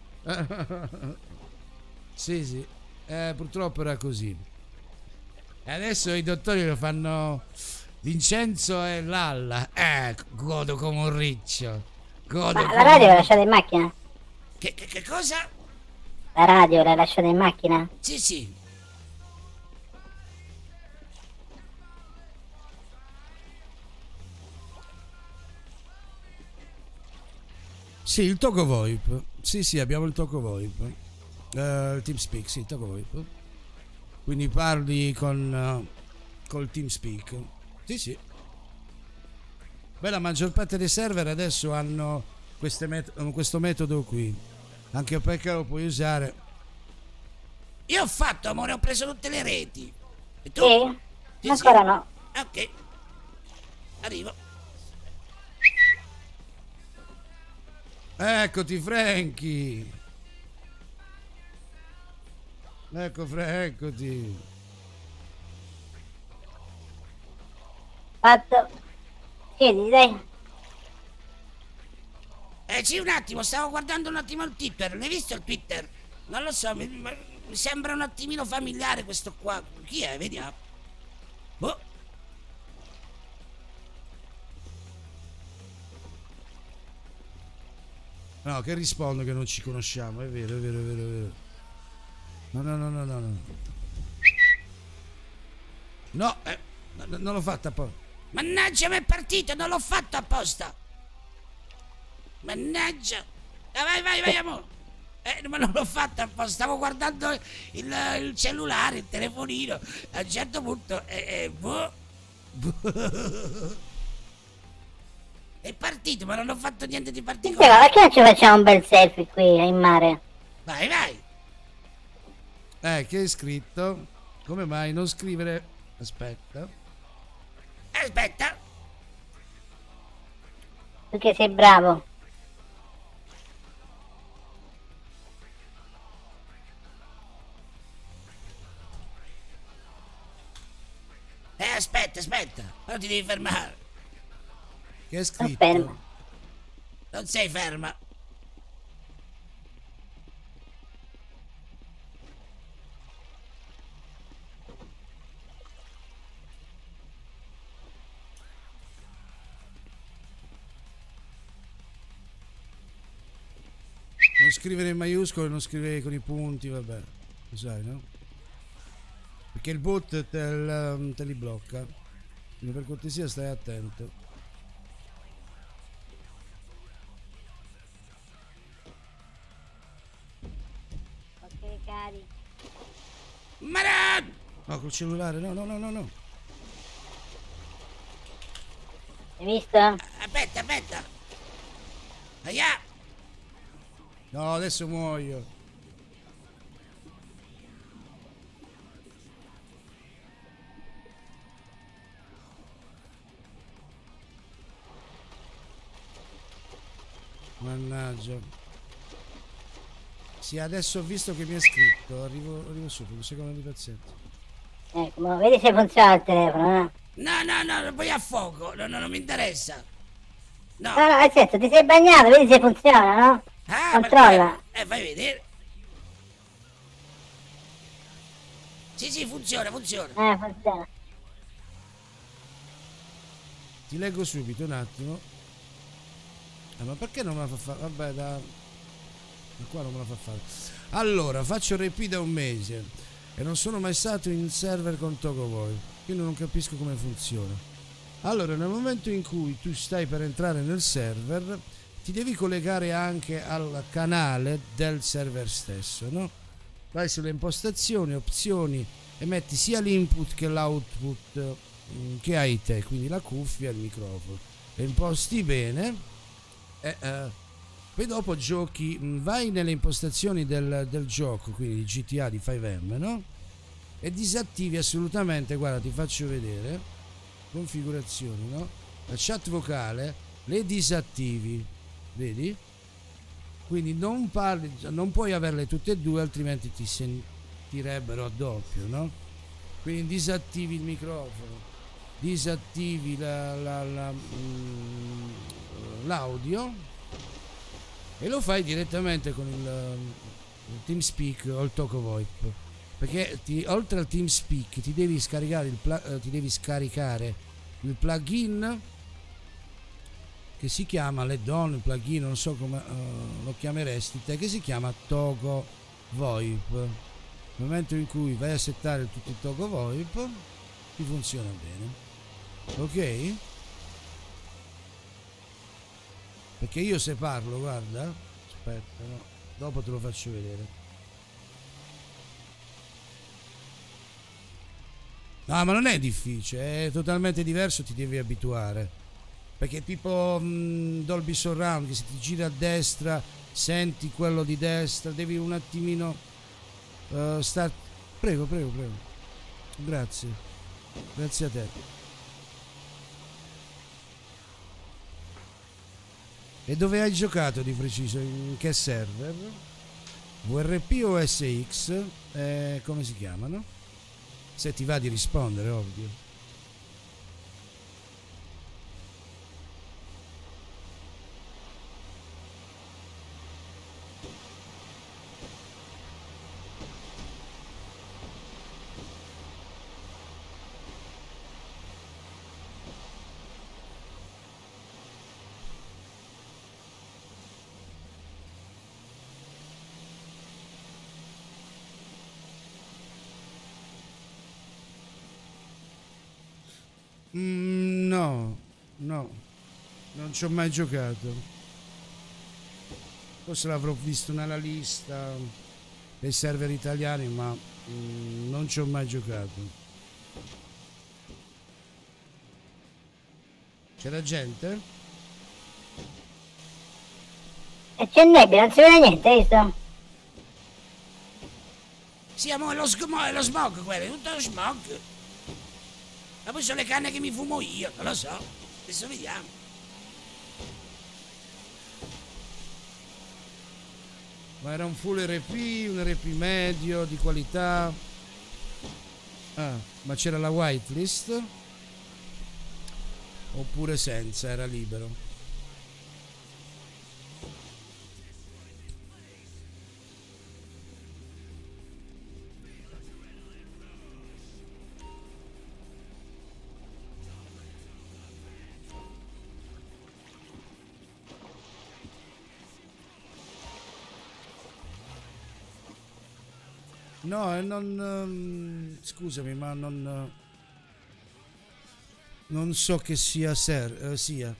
Sì, purtroppo era così. E adesso i dottori lo fanno Vincenzo e Lalla. Godo come un riccio. Godo Ma la come radio l'hai lasciata in macchina? Che cosa? La radio l'hai lasciata in macchina? Sì. Sì, il Togo VoIP. Sì, abbiamo il Togo VoIP. Il TeamSpeak, sì, il Togo VoIP. Quindi parli col TeamSpeak. Sì. Beh, la maggior parte dei server adesso hanno questo metodo qui. Anche perché lo puoi usare. Io ho fatto, amore, ho preso tutte le reti. E tu? Sì? Sì, Ancora sì. no. Ok. Arrivo. Eccoti, Franky. Eccoti. Fatto. Chiedi, dai. Sì, un attimo, stavo guardando un attimo il Twitter. L'hai visto il Twitter? Non lo so, mi sembra un attimino familiare questo qua. Chi è? Vediamo. Boh. No, che rispondo che non ci conosciamo, è vero. No. No, non l'ho fatta poi. Mannaggia, mi è partito, non l'ho fatto apposta. Mannaggia. Vai, amore. Ma non l'ho fatto apposta, stavo guardando il cellulare, il telefonino. A un certo punto, boh. È partito, ma non ho fatto niente di Senti, particolare. perché non ci facciamo un bel selfie qui in mare? Vai. Che hai scritto? Come mai non scrivere? Aspetta. Aspetta. Perché sei bravo. Aspetta. Non ti devi fermare. Che hai Sto scritto? fermo. Non sei ferma. Non scrivere in maiuscolo, non scrivere con i punti, vabbè. Lo sai, no? Perché il bot te li blocca. Quindi per cortesia stai attento. Ok, cari. Ma no! No, col cellulare, no. Hai visto? Aspetta. Aia! No, adesso muoio. Mannaggia. Sì, adesso ho visto che mi ha scritto. Arrivo subito, un secondo di pazienza. Ecco, ma vedi se funziona il telefono, no? No, poi a fuoco. No, non mi interessa. No. No, nel senso, ti sei bagnato, vedi se funziona, no? Ah, Controlla. perché? Fai vedere. Sì, funziona. Funziona. Ti leggo subito un attimo. Ma perché non me la fa fare? Vabbè, da qua non me la fa fare. Allora, faccio RP da un mese e non sono mai stato in server con TogoVoice, quindi non capisco come funziona. Allora, nel momento in cui tu stai per entrare nel server, ti devi collegare anche al canale del server stesso, no? Vai sulle impostazioni, opzioni e metti sia l'input che l'output che hai te, quindi la cuffia e il microfono, e imposti bene poi dopo giochi, vai nelle impostazioni del gioco, quindi di GTA, di 5M, no? E disattivi assolutamente, guarda, ti faccio vedere, configurazioni, no? La chat vocale le disattivi, vedi? Quindi non parli, non puoi averle tutte e due, altrimenti ti sentirebbero a doppio, no? Quindi disattivi il microfono, disattivi l'audio e lo fai direttamente con il TeamSpeak o il Toco VoIP, perché oltre al TeamSpeak ti devi scaricare il plugin che si chiama l'add-on, il plugin, non so come lo chiameresti te, che si chiama Toco VoIP. Nel momento in cui vai a settare tutto il Toco VoIP ti funziona bene, ok? Perché io se parlo, guarda, aspetta, no, dopo te lo faccio vedere. No, ma non è difficile, è totalmente diverso, ti devi abituare. Perché è tipo Dolby Surround, che se ti gira a destra senti quello di destra, devi un attimino star... Prego, prego, prego. Grazie. Grazie a te. E dove hai giocato di preciso? In che server? VRP o SX? Come si chiamano? Se ti va di rispondere, ovvio. No, no, non ci ho mai giocato. Forse l'avrò visto nella lista dei server italiani, ma non ci ho mai giocato. C'era gente? E c'è nebbia, non si vede niente, hai visto? Sì, amore, è lo smog quello, è tutto lo smog. Ma poi sono le canne che mi fumo io, non lo so. Adesso vediamo. Ma era un full RP, un RP medio, di qualità. Ah, ma c'era la whitelist? Oppure senza, era libero? No, non... scusami, ma non so che sia sia.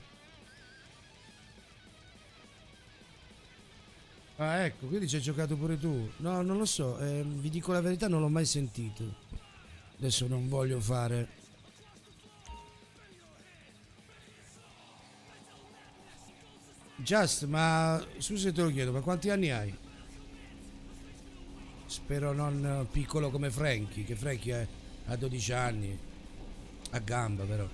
Ah, ecco, quindi ci hai giocato pure tu. No, non lo so, vi dico la verità, non l'ho mai sentito. Adesso non voglio fare... Just, ma scusa se te lo chiedo, ma quanti anni hai? Spero non piccolo come Frankie, che Frankie ha 12 anni, a gamba però.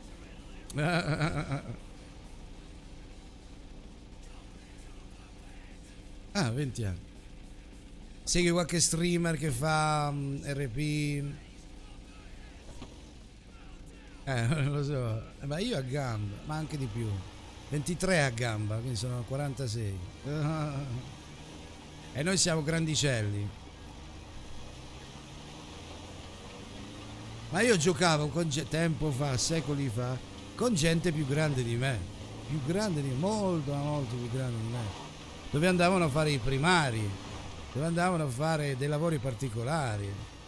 Ah, 20 anni. Segui qualche streamer che fa RP? Non lo so, ma io a gamba, ma anche di più. 23 a gamba, quindi sono 46. E noi siamo grandicelli. Ma io giocavo con tempo fa, secoli fa, con gente più grande di me, molto, molto più grande di me, dove andavano a fare i primari, dove andavano a fare dei lavori particolari.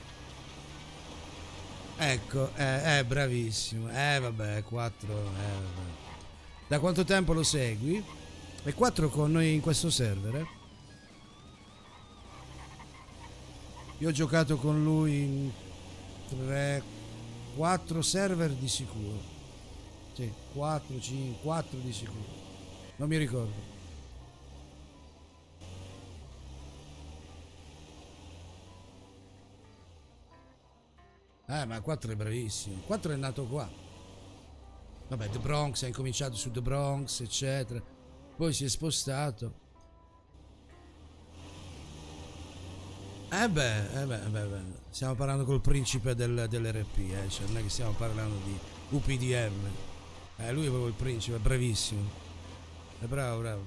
Ecco, bravissimo, vabbè, 4, vabbè. Da quanto tempo lo segui? E 4 con noi in questo server, Io ho giocato con lui 4 server di sicuro. Sì, 4, 5, 4 di sicuro. Non mi ricordo. Ma 4 è bravissimo. 4 è nato qua. Vabbè, The Bronx, ha incominciato su The Bronx, eccetera. Poi si è spostato. Beh. Stiamo parlando col principe dell'RP, cioè non è che stiamo parlando di UPDM. Lui è proprio il principe, è bravissimo. È bravo.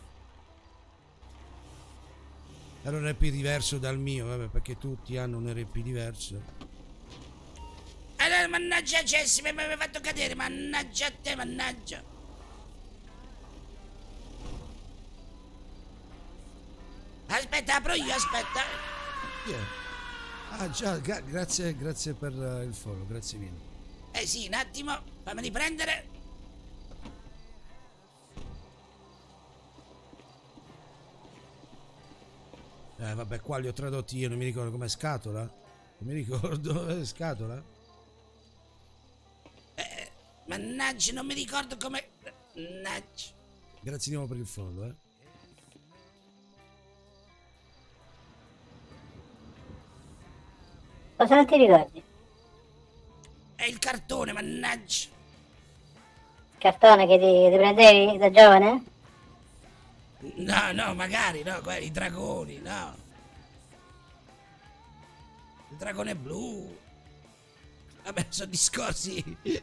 Era un RP diverso dal mio, vabbè, perché tutti hanno un RP diverso. Mannaggia Jesse, mi hai fatto cadere, mannaggia a te, mannaggia. Aspetta, apro io, aspetta. Ah già, grazie per il follow, grazie mille. Sì, un attimo, fammi riprendere. Vabbè, qua li ho tradotti io, non mi ricordo com'è, scatola? Non mi ricordo, scatola? Mannaggia, non mi ricordo come. Mannaggia. Grazie di nuovo per il follow, Cosa non ti ricordi? È il cartone, mannaggia. Cartone che ti prendevi da giovane? No, magari, no, i dragoni, no. Il dragone blu. Vabbè, sono discorsi.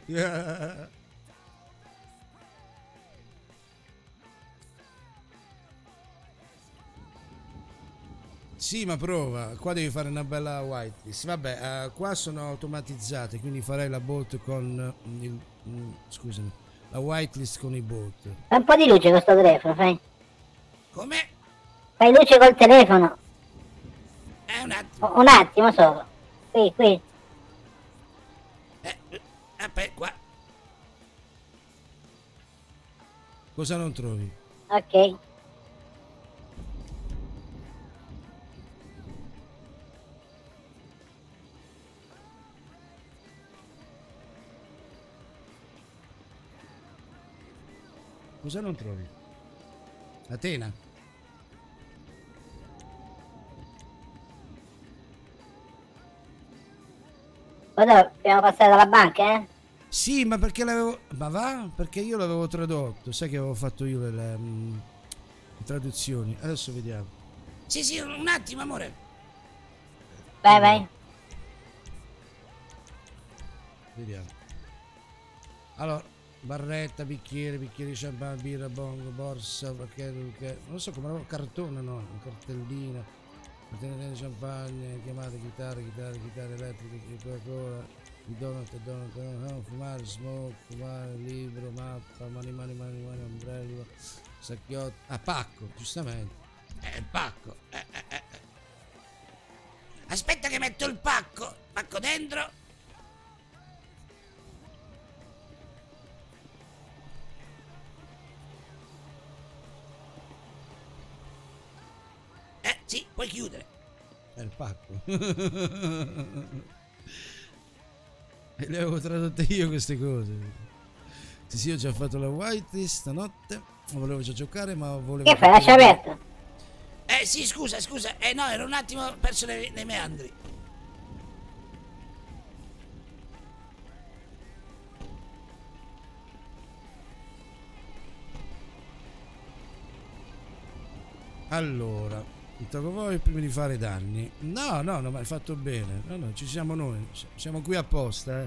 Sì, ma prova, qua devi fare una bella whitelist. Vabbè, qua sono automatizzate, quindi farei la bolt con scusami, la whitelist con i bolt. Fai un po' di luce con sto telefono, fai. Come? Fai luce col telefono. Un attimo. Un attimo solo. Qui. Aspetta, qua. Cosa non trovi? Ok. Cosa non trovi? Atena? Ora dobbiamo passare dalla banca, Sì, ma perché l'avevo... Ma va? Perché io l'avevo tradotto. Sai che avevo fatto io le traduzioni. Adesso vediamo. Sì, un attimo, amore. Vai. Vediamo. Allora, barretta, bicchiere di champagne, birra, bongo, borsa, perché non so come cartone, no, cartellina, cartellina di champagne, chiamate, chitarre elettriche, Coca-Cola, i donut, no, fumare, smoke, fumare, libro, mappa, mani, ombrello, sacchiotto, pacco, giustamente. Il pacco. Aspetta che metto il pacco dentro. Sì, puoi chiudere. È il pacco. E le avevo tradotte io queste cose. Sì, ho già fatto la whitelist stanotte. Volevo già giocare, ma volevo... Che fai? Lascia aperto. Sì, scusa. No, ero un attimo perso nei meandri. Allora, tocco voi prima di fare danni. No, ma hai fatto bene. No, ci siamo noi. Siamo qui apposta,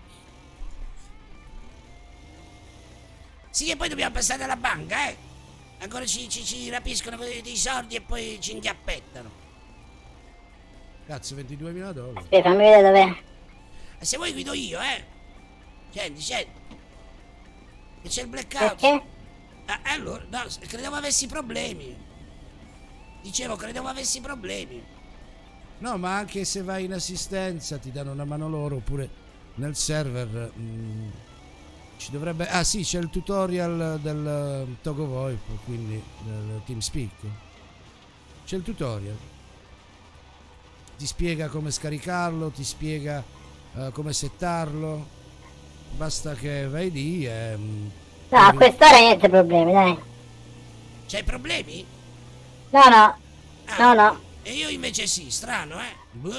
Sì, e poi dobbiamo passare alla banca, Ancora ci rapiscono dei soldi e poi ci inchiappettano. Cazzo, $22.000. Aspetta, fammi vedere dov'è. E se vuoi guido io, Scendi. Che c'è il blackout. Perché? Allora, no, credevo avessi problemi. Dicevo, credevo avessi problemi. No, ma anche se vai in assistenza ti danno una mano loro, oppure nel server ci dovrebbe... Ah sì, c'è il tutorial del Togo VoIP, quindi del TeamSpeak. C'è il tutorial. Ti spiega come scaricarlo, ti spiega come settarlo. Basta che vai lì e... No, a quest'ora niente problemi, dai. C'hai problemi? No, no. Ah, No, no. E io invece sì, strano, Boh.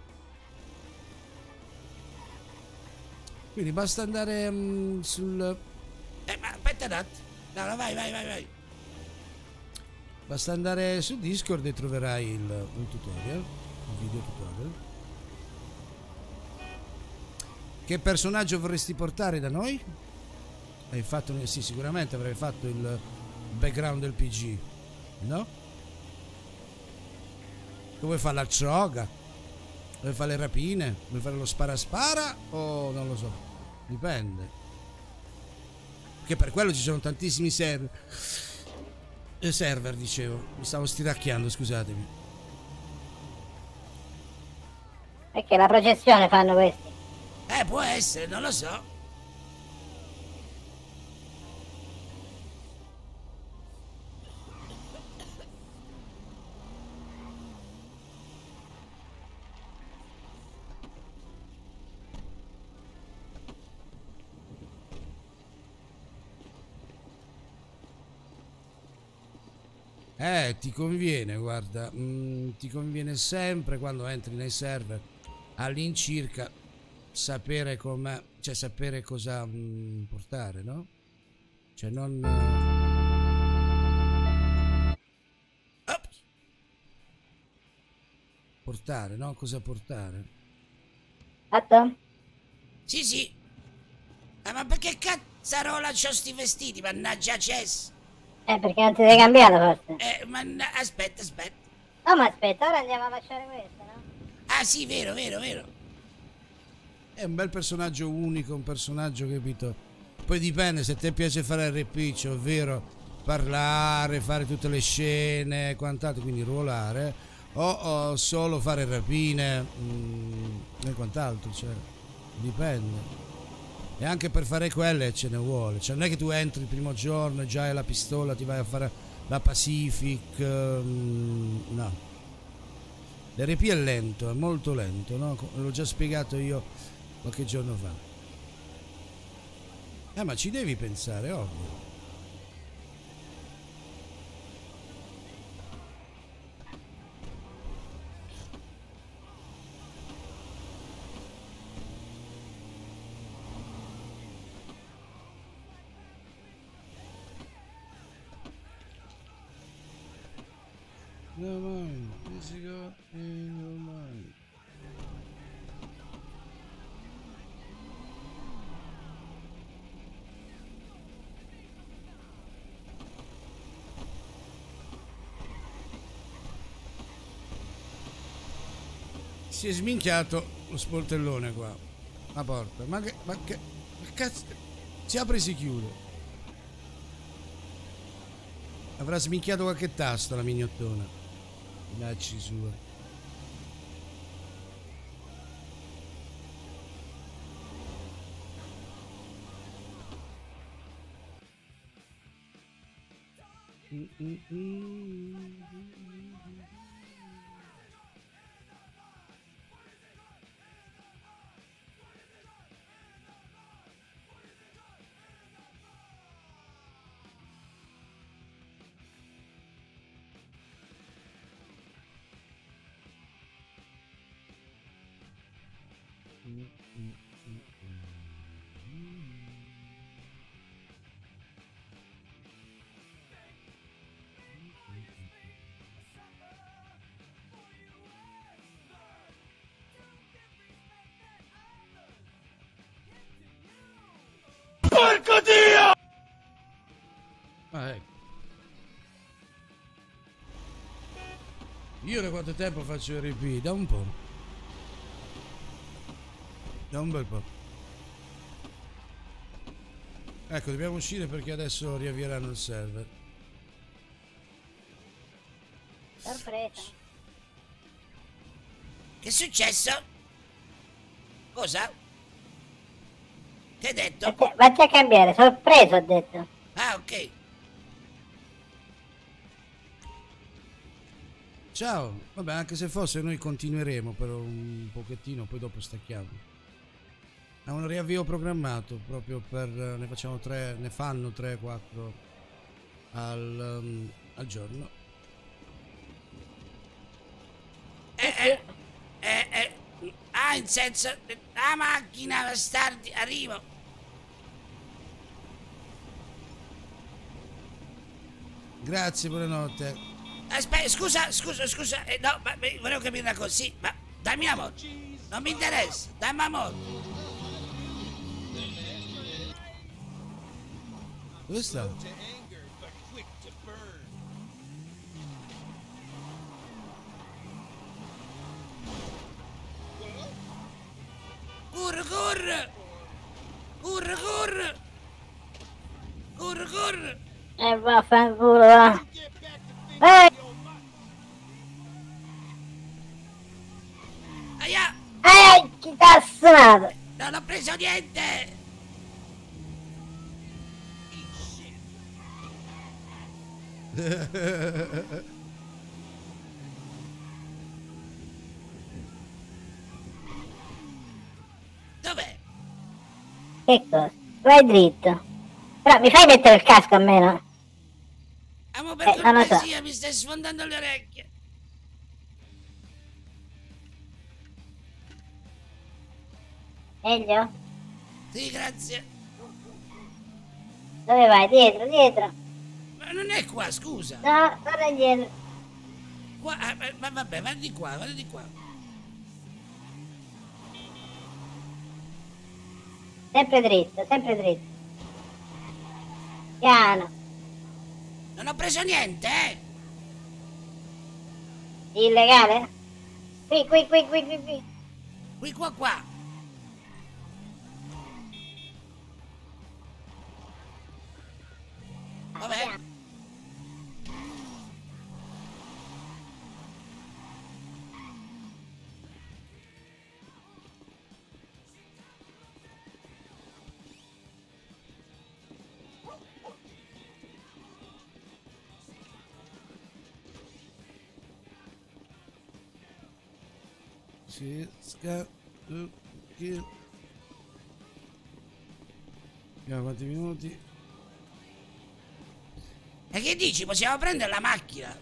Quindi basta andare sul... Ma aspetta un attimo. No, no, vai. Basta andare su Discord e troverai il tutorial, il video tutorial. Che personaggio vorresti portare da noi? Hai fatto... Sì, sicuramente avrai fatto il background del PG, no? Vuoi fare la Choga? Vuoi fare le rapine? Vuoi fare lo spara o non lo so? Dipende. Che per quello ci sono tantissimi server. Server, dicevo. Mi stavo stiracchiando, scusatemi. Perché la processione fanno questi. Può essere, non lo so. Ti conviene, guarda, ti conviene sempre quando entri nei server all'incirca sapere com'è, cioè sapere cosa portare, no? Cioè non... portare, no? Cosa portare? Fatto? Sì. Ma perché cazzarola c'ho sti vestiti, mannaggia Cess? Perché non ti sei cambiato forse? Aspetta. Oh, ma aspetta, ora andiamo a lasciare questo, no? Ah sì, vero. È un bel personaggio unico, un personaggio, capito? Poi dipende se ti piace fare RP, cioè, ovvero parlare, fare tutte le scene e quant'altro, quindi ruolare, o solo fare rapine e quant'altro, cioè, dipende. E anche per fare quelle ce ne vuole, cioè non è che tu entri il primo giorno e già hai la pistola, ti vai a fare la Pacific, no. L'RP è lento, è molto lento, no? L'ho già spiegato io qualche giorno fa. Ma ci devi pensare, ovvio. No mind, physical in your mind. Si è sminchiato lo sportellone qua. La porta. Ma che cazzo? Si apre e si chiude. Avrà sminchiato qualche tasto la mignottona. Lacci sua. Porco Dio! Ah, ecco. Io da quanto tempo faccio RP? Da un po'. Da un bel po'. Ecco, dobbiamo uscire perché adesso riavvieranno il server. Sorpresa. Che è successo? Cosa? Che hai detto? Vatti a cambiare, sorpreso ho detto. Ah, ok. Ciao. Vabbè, anche se fosse noi continueremo per un pochettino, poi dopo stacchiamo. È un riavvio programmato proprio per... ne facciamo 3, ne fanno 3-4 al giorno. Ah, in senso... La macchina, bastardi, arrivo. Grazie, buonanotte. Aspetta, scusa, no, ma volevo capire una cosa, sì, ma dammi la moto. Non mi interessa, dammi la moto. Dove sta? Corre, corre! Corre, corre! Corre, corre! Vaffanculo, va. Ehi, Aia! chi t'ha suonato? Non ho preso niente! Dov'è? Che cosa? Vai dritto. Però mi fai mettere il casco almeno? Amo per Non lo so. cortesia, mi stai sfondando le orecchie. Meglio? Sì, grazie. Dove vai? Dietro, dietro. Ma non è qua, scusa. No, torna indietro. Qua, ma vabbè, vai di qua, vai di qua. Sempre dritto, sempre dritto. Piano. Non ho preso niente, eh? Illegale? Qui. Qui, qua. Vabbè. Si sca... Vediamo quanti minuti. E che dici? Possiamo prendere la macchina?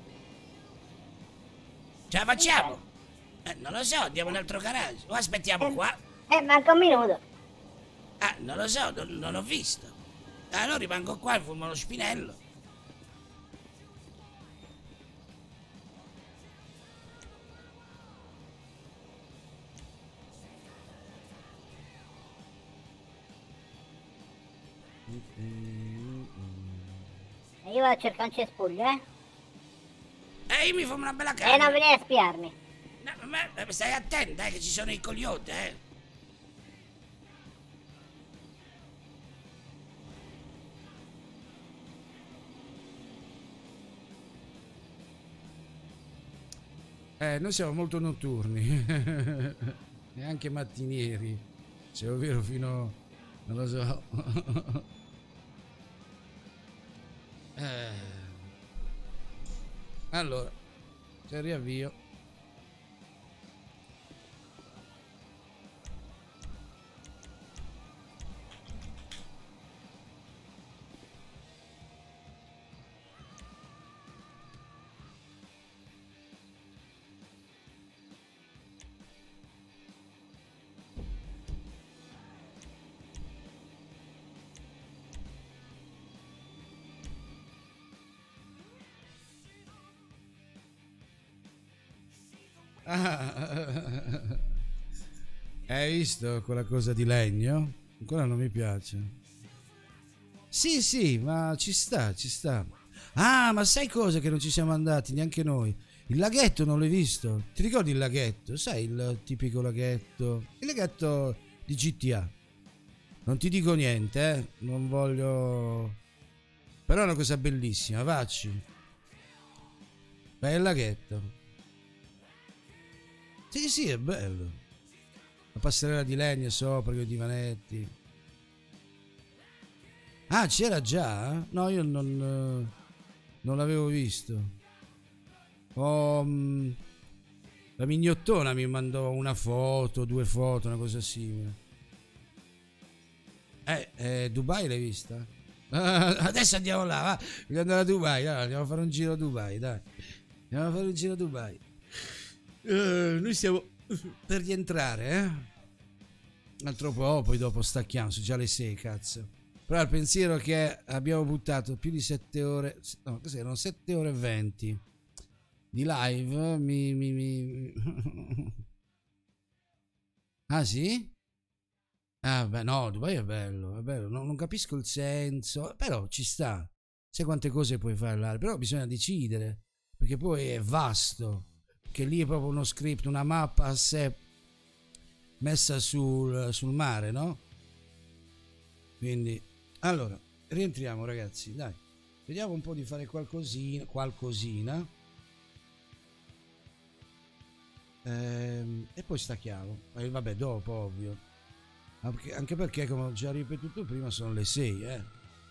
Ce la facciamo? Non lo so, andiamo in un altro garage. O aspettiamo qua? Manca un minuto. Ah, non lo so, non ho visto. Allora rimango qua e fumo lo spinello. Io vado a cercare un cespuglio, eh? Io mi fumo una bella E canna. non venire a spiarmi. No, ma stai attenta, che ci sono i coglioni, eh. Noi siamo molto notturni. Neanche mattinieri. Se ovvero fino... non lo so. Allora, c'è il riavvio. Hai visto quella cosa di legno? Ancora non mi piace. Sì, ma ci sta. Ah, ma sai cosa che non ci siamo andati neanche noi? Il laghetto non l'hai visto? Ti ricordi il laghetto? Sai, il tipico laghetto? Il laghetto di GTA. Non ti dico niente, non voglio... Però è una cosa bellissima, vacci. Bel laghetto. Sì, è bello. La passerella di legno sopra con i divanetti. Ah, c'era già? No, io non l'avevo visto. La mignottona mi mandò una foto, 2 foto, una cosa simile. Dubai l'hai vista? Adesso andiamo là, va. Vogliamo andare a Dubai, dai, andiamo a fare un giro a Dubai, dai. Andiamo a fare un giro a Dubai. Noi stiamo per rientrare, altro po', poi dopo stacchiamo, sono già le 6, cazzo. Però il pensiero che abbiamo buttato più di 7 ore, no, cos'erano 7 ore e 20 di live, Ah sì? Ah beh no, Dubai è bello, non capisco il senso, però ci sta. Sai quante cose puoi fare là, però bisogna decidere, perché poi è vasto, che lì è proprio uno script, una mappa a sé messa sul mare, no? Quindi, allora, rientriamo ragazzi, dai, vediamo un po' di fare qualcosina. E poi stacchiamo, vabbè, dopo, ovvio. Anche perché, come ho già ripetuto prima, sono le 6,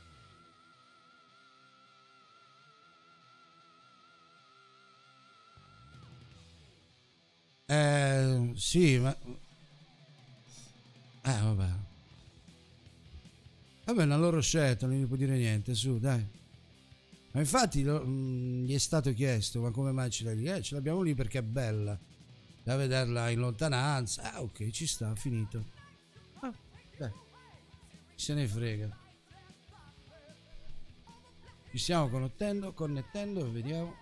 sì, ma vabbè, è una loro scelta, non gli può dire niente, su, dai. Ma infatti gli è stato chiesto, ma come mai ce l'hai lì? Ce l'abbiamo lì perché è bella, da vederla in lontananza. Ah, ok, ci sta, finito. Dai, se ne frega. Ci stiamo connettendo, vediamo.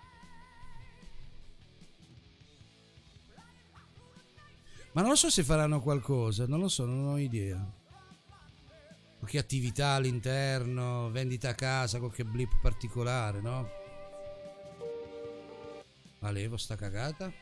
Ma non so se faranno qualcosa, non lo so, non ho idea. Qualche attività all'interno, vendita a casa, qualche blip particolare, no? La levo sta cagata.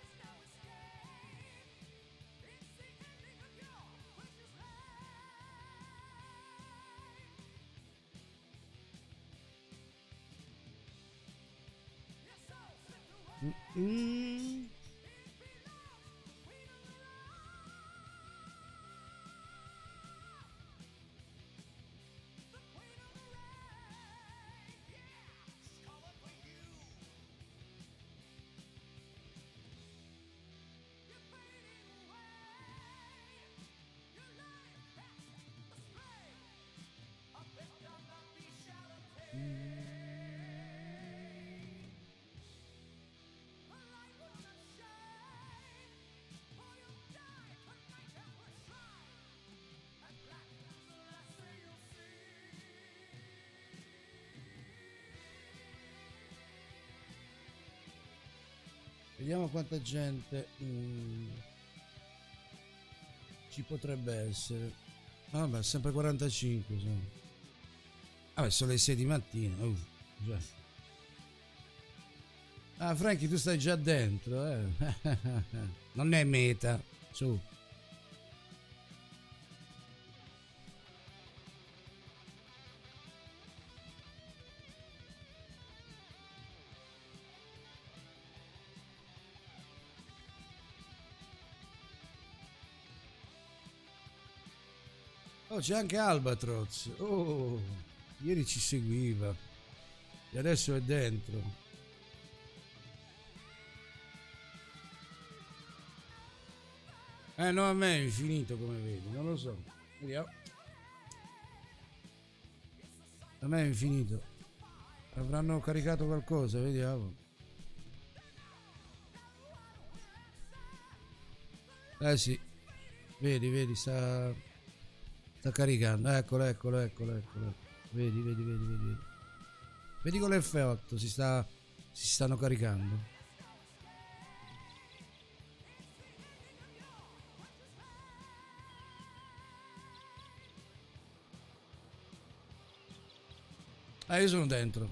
Vediamo quanta gente ci potrebbe essere. Vabbè, sempre 45 sono. Vabbè, sono le 6 di mattina. Già. Ah, Frankie, tu stai già dentro, Non è meta, su. Oh, c'è anche Albatroz. Oh, ieri ci seguiva e adesso è dentro. No, a me è infinito, come vedi, non lo so. Vediamo. A me è infinito. Avranno caricato qualcosa, vediamo. Sì. Vedi, sta caricando. Eccolo. Vedi. Vedi con l'F8 si stanno caricando. Io sono dentro.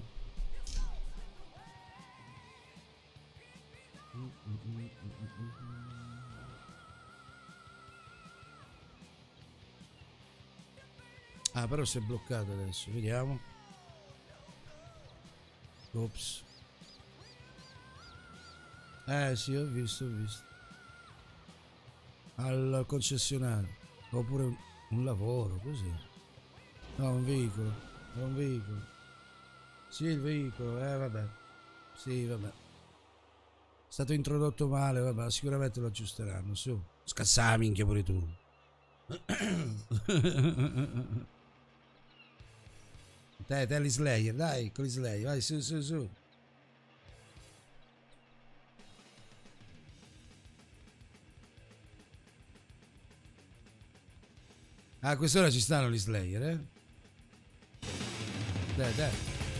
Ah, però si è bloccato adesso, vediamo. Ops. Sì, ho visto. Al concessionario. Oppure un lavoro, così. No, un veicolo. È un veicolo. Sì, il veicolo, vabbè. Sì, vabbè. È stato introdotto male, vabbè, sicuramente lo aggiusteranno, su. Scazza la minchia pure tu. Te gli Slayer, dai, con gli Slayer, vai, su, su, su. Ah, a quest'ora ci stanno gli Slayer, eh? Dai, dai.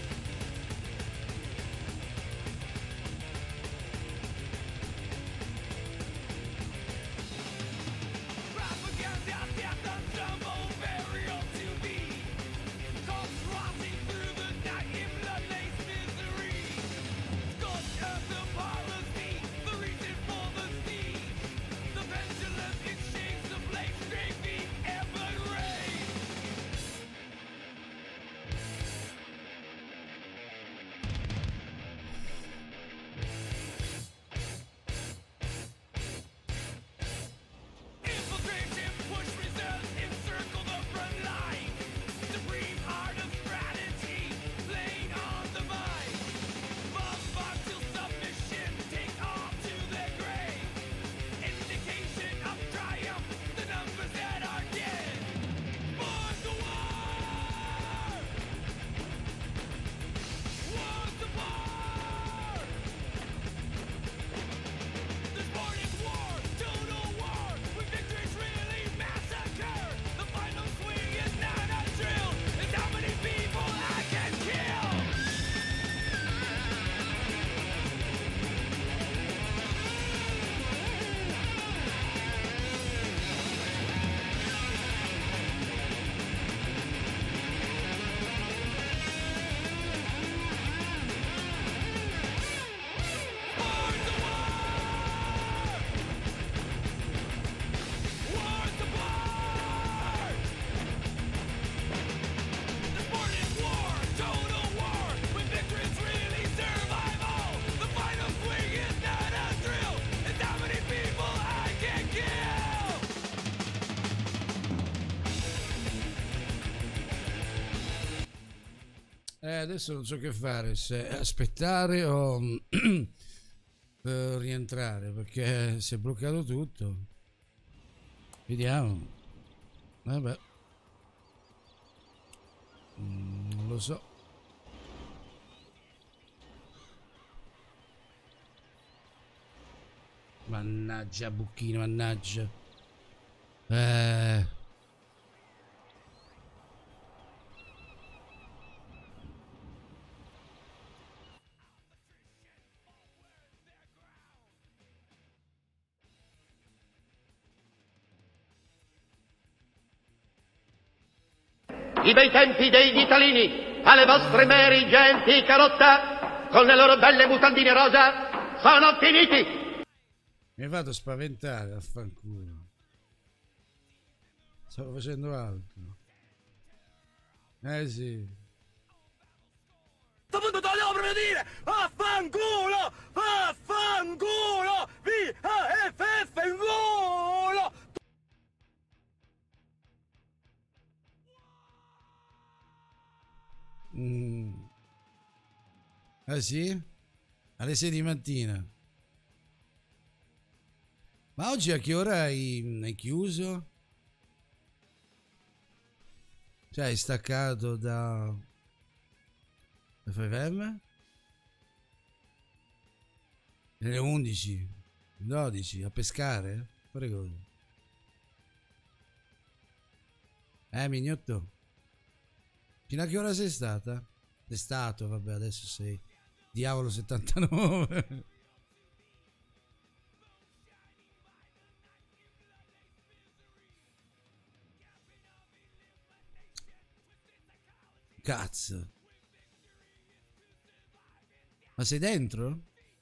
Adesso non so che fare, se aspettare o rientrare, perché si è bloccato tutto. Vediamo. Vabbè. Non lo so. Mannaggia Bucchino, mannaggia. I bei tempi degli Italini, alle vostre mere genti carotta, con le loro belle mutandine rosa, sono finiti! Mi hai fatto spaventare, affanculo. Stavo facendo altro. Sì. A questo punto te lo devo proprio dire! Affanculo! Affanculo! V-A-F-F in culo! Ah sì? Alle 6 di mattina. Ma oggi a che ora hai chiuso? Cioè hai staccato da FM? Alle 11, 12 a pescare? Fare cosa? Mignotto? Fino a che ora sei stata? Sei stato, vabbè, adesso sei Diavolo 79. Cazzo. Ma sei dentro?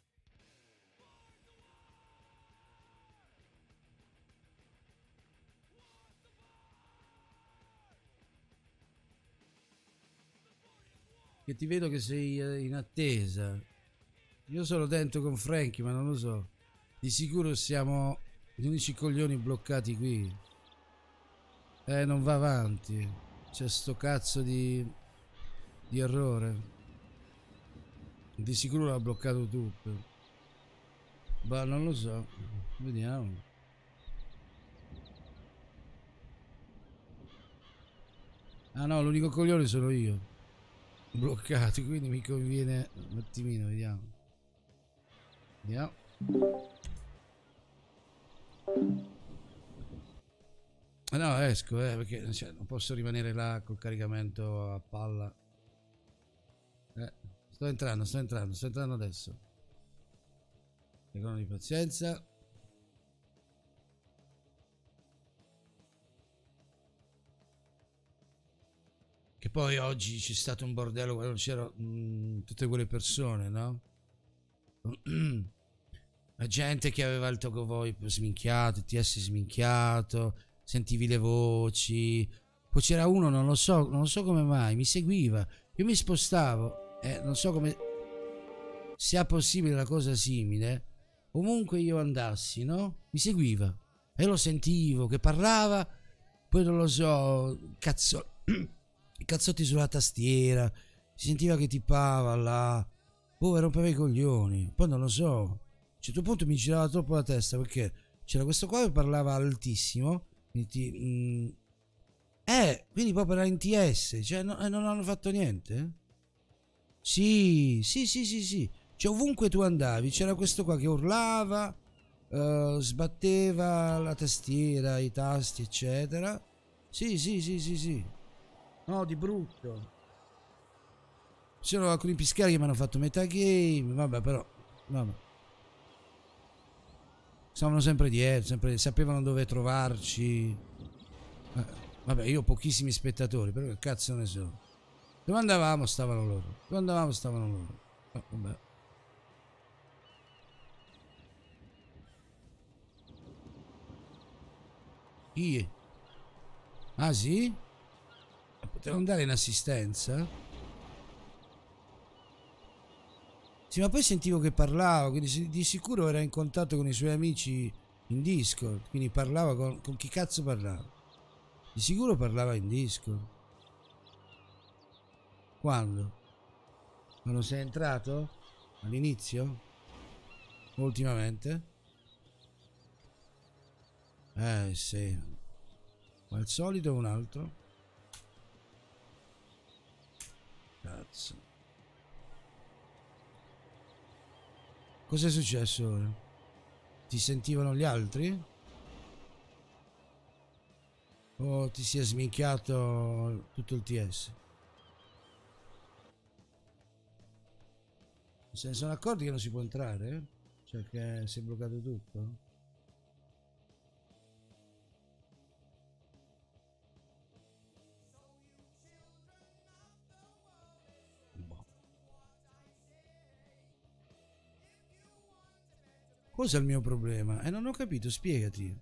Che ti vedo che sei in attesa. Io sono dentro con Frankie, ma non lo so. Di sicuro siamo gli unici coglioni bloccati qui. Non va avanti. C'è sto cazzo di errore. Di sicuro l'ha bloccato tutto. Ma non lo so. Vediamo. Ah no, l'unico coglione sono io. bloccati, quindi mi conviene un attimino, vediamo. Vediamo. No, esco, perché cioè, non posso rimanere là col caricamento a palla. Sto entrando adesso. Secondo di pazienza. Che poi oggi c'è stato un bordello quando c'erano tutte quelle persone, no? La gente che aveva il Togovoi sminchiato, il TS sminchiato, sentivi le voci. Poi c'era uno, non lo so come mai, mi seguiva. Io mi spostavo, non so come sia possibile una cosa simile. Ovunque io andassi, no? Mi seguiva. E lo sentivo che parlava, poi non lo so, cazzotti sulla tastiera, si sentiva che tippava là. Oh, rompeva i coglioni. Poi non lo so. A un certo punto mi girava troppo la testa perché c'era questo qua che parlava altissimo. Quindi proprio era in TS, cioè non hanno fatto niente. Sì. Cioè ovunque tu andavi c'era questo qua che urlava, sbatteva la tastiera, i tasti, eccetera. Sì. No, di brutto. C'erano alcuni piscari che mi hanno fatto metagame, vabbè però, vabbè. Stavano sempre dietro, sapevano dove trovarci. Vabbè, io ho pochissimi spettatori, però che cazzo ne so. Dove andavamo stavano loro. Vabbè. Chi è? Ah sì? Potevo andare in assistenza? Sì, ma poi sentivo che parlava, quindi di sicuro era in contatto con i suoi amici in Discord, quindi parlava con chi cazzo parlava? Di sicuro parlava in Discord. Quando? Quando sei entrato? All'inizio? O ultimamente? Sì. Ma al solito un altro? Cazzo. Cos'è successo ora? Ti sentivano gli altri? O ti si è sminchiato tutto il TS? Se ne sono accorti che non si può entrare? Cioè che si è bloccato tutto? Cos'è il mio problema? Non ho capito, spiegati.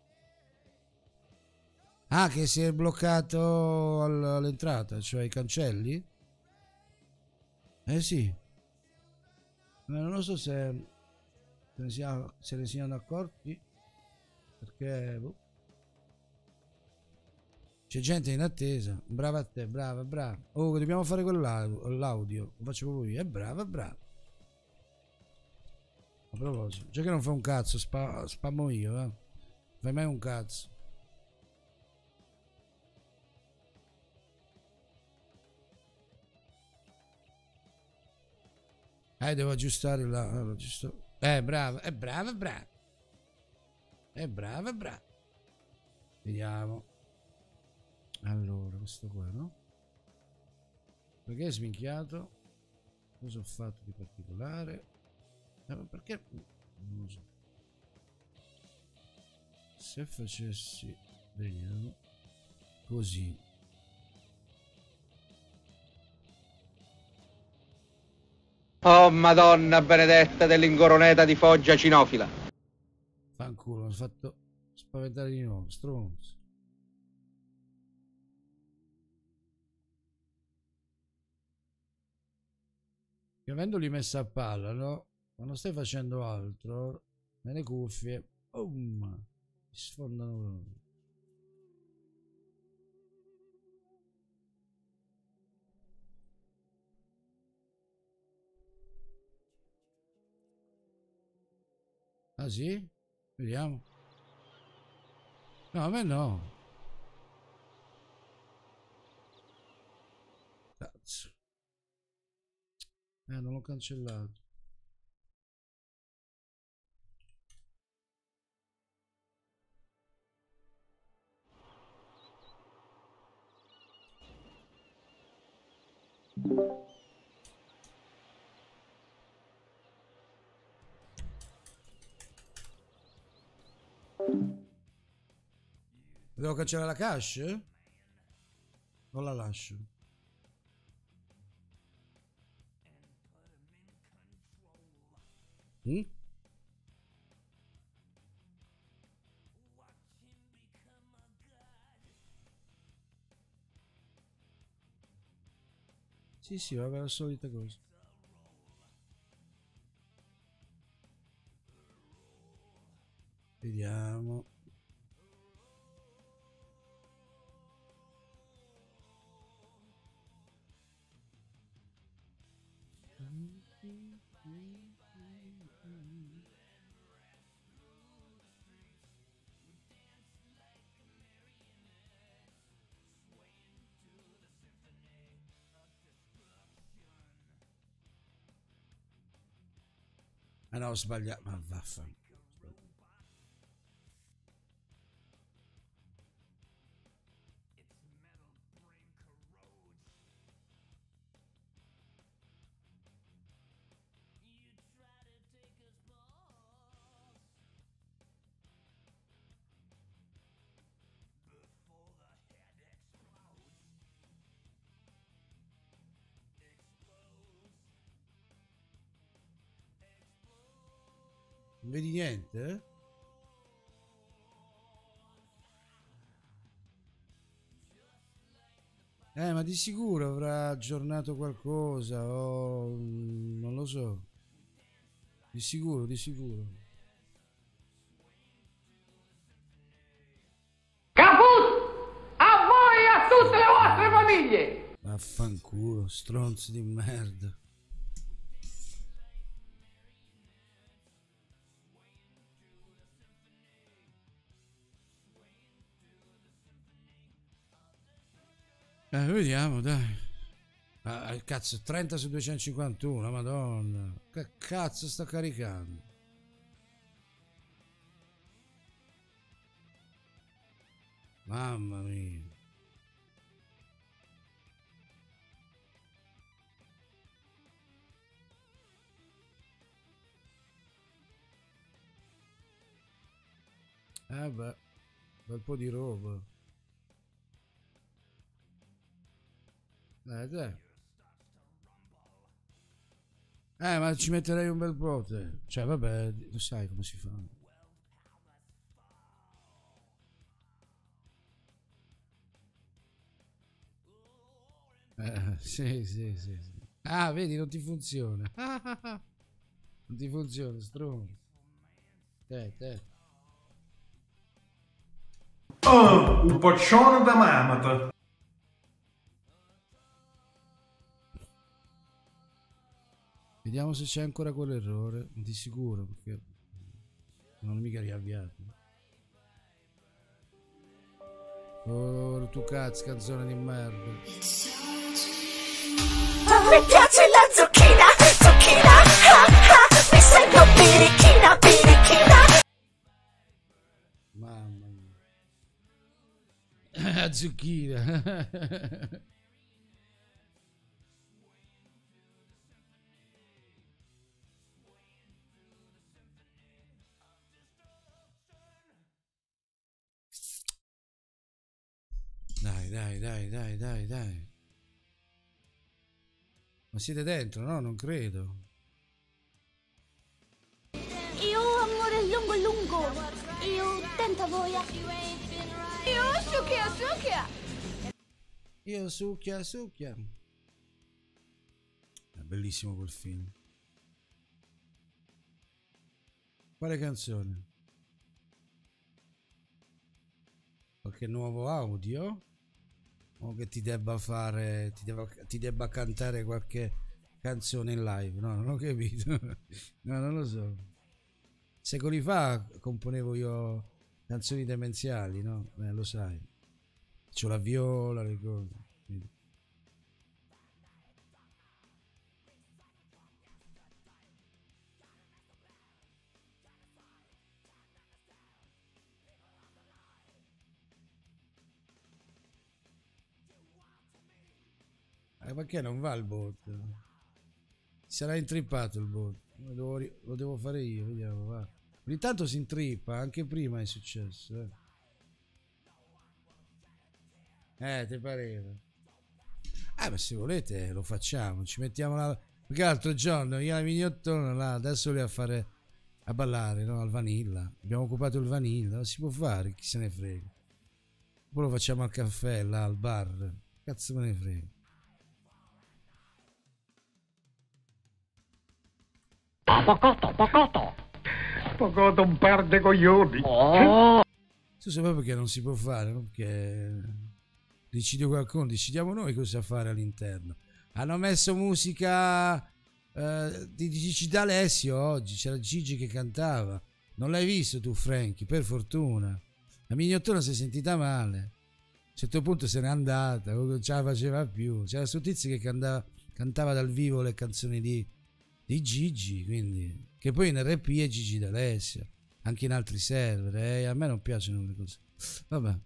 Ah, che si è bloccato all'entrata, cioè i cancelli? Sì. Ma non lo so se se ne siano accorti. Perché boh. C'è gente in attesa. Brava a te, brava. Oh, dobbiamo fare l'audio. Lo faccio proprio io. Brava. A proposito, già che non fa un cazzo, spammo io, fai mai un cazzo. Devo aggiustare la... brava. Vediamo. Allora, questo qua, no? Perché è sminchiato? Cosa ho fatto di particolare? Perché? Non lo so. Se facessi... Vediamo. Così. Oh Madonna benedetta dell'ingoroneta di Foggia cinofila. Fanculo, mi ha fatto spaventare di nuovo, stronzo. E avendoli messa a palla, no? Quando stai facendo altro, nelle cuffie, mi sfondano proprio. Ah sì? Vediamo. No, a me no. Cazzo. Non l'ho cancellato. Devo cancellare la cache? O la lascio? Mm? Sì, sì, vabbè, la solita cosa. Vediamo. Ah no, ho sbagliato, ma vaffanculo. Non vedi niente? Ma di sicuro avrà aggiornato qualcosa o non lo so. Di sicuro, di sicuro. Caput! A voi e a tutte le vostre famiglie! Vaffanculo, stronzo di merda. Vediamo, dai. Ah, cazzo, 30 su 251, madonna. Che cazzo sta caricando? Mamma mia. Beh, bel po' di roba. Dai. Ma ci metterei un bel po' te. Cioè, vabbè, lo sai come si fa. Sì, sì, sì, sì. Ah, vedi, non ti funziona. Non ti funziona, stronzo. Te. Un poccione da mamata. Vediamo se c'è ancora quell'errore. Di sicuro, perché non è mica riavviato. Oh, tu cazzo, canzone di merda. A me piace la zucchina, zucchina, mi sento birichina, birichina. Mamma mia. Zucchina. Dai. Ma siete dentro, no? Non credo. Io amore lungo, io tenta voia. Io succhia. Io succhia. È bellissimo quel film. Quale canzone? Qualche nuovo audio? O che ti debba fare, ti debba cantare qualche canzone in live? No, non ho capito. No, non lo so. Secoli fa componevo io canzoni demenziali, no? Lo sai. C'ho la viola, le cose. perché non va il bot? Sarà intrippato il bot. Lo devo fare io, vediamo, va. Ogni tanto si intrippa, anche prima è successo, ti pareva? Ma se volete lo facciamo, ci mettiamo la... Perché l'altro giorno io e la mignottona là, adesso li a fare a ballare, no? Al Vanilla. Abbiamo occupato il Vanilla, si può fare, chi se ne frega. Poi lo facciamo al caffè, là, al bar. Cazzo me ne frega. Poco un perde coglioni. Tu sai proprio che non si può fare, no? Perché decide qualcuno, decidiamo noi cosa fare all'interno. Hanno messo musica di Gigi D'Alessio oggi, c'era Gigi che cantava. Non l'hai visto tu, Frankie, per fortuna. La mignottona si è sentita male. A un certo punto se n'è andata, non ce la faceva più. C'era sto tizio che cantava dal vivo le canzoni di Gigi, quindi, che poi in RP è Gigi D'Alessio, anche in altri server, a me non piacciono le cose. Vabbè,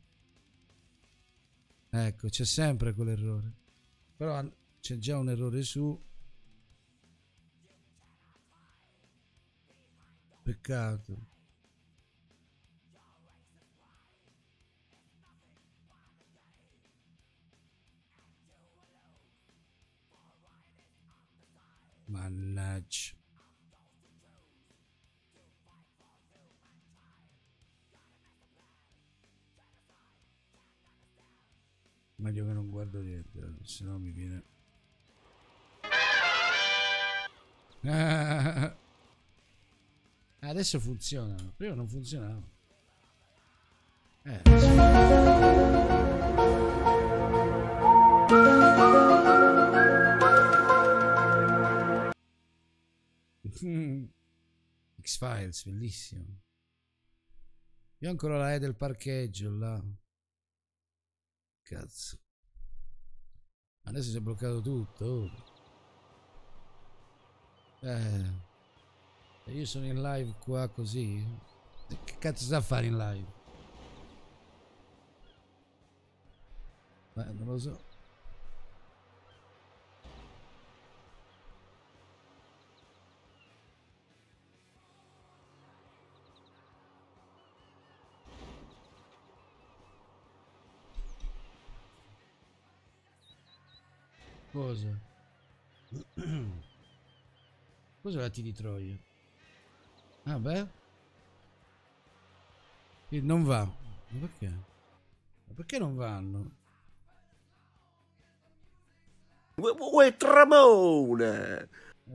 ecco, c'è sempre quell'errore, però c'è già un errore su. Peccato. Mannaggia. Meglio che non guardo niente, se no mi viene. Adesso funzionano, prima non funzionava. X-Files, bellissimo. Io ho ancora la E del parcheggio là. Cazzo. Adesso si è bloccato tutto. Io sono in live qua così. Che cazzo sta a fare in live? Non lo so. Cosa? Cos'è la T di Troia? Ah beh? Non va. Ma perché? Ma perché non vanno? Uè, Tramone!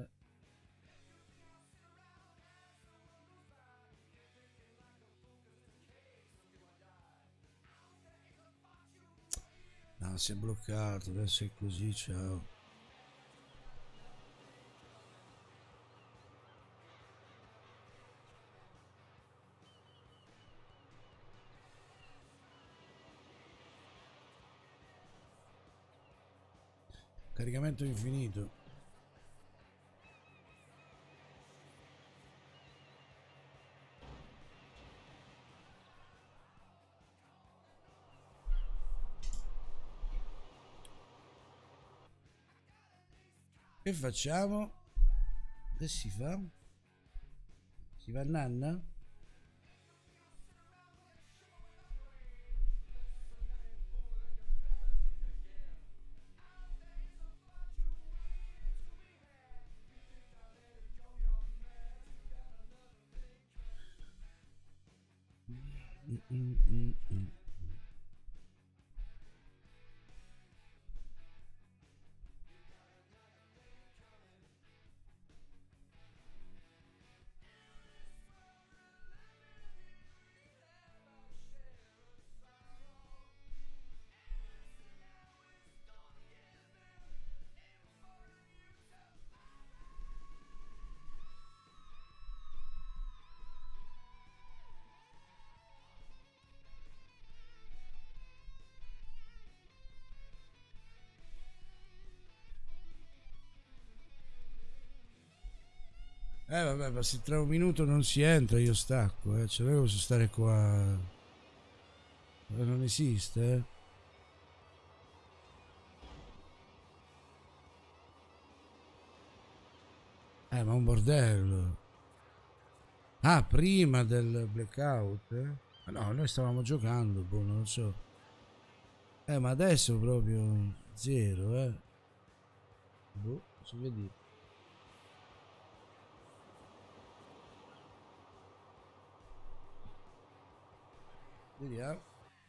No, si è bloccato, adesso è così, ciao. Caricamento infinito. Che facciamo? Che si fa? Si va a nanna? Vabbè, ma se tra un minuto non si entra io stacco, cioè non posso stare qua. Non esiste, Ma un bordello. Ah, prima del blackout? No, noi stavamo giocando, boh, non lo so. Ma adesso proprio zero, Boh, si vedi. Vediamo.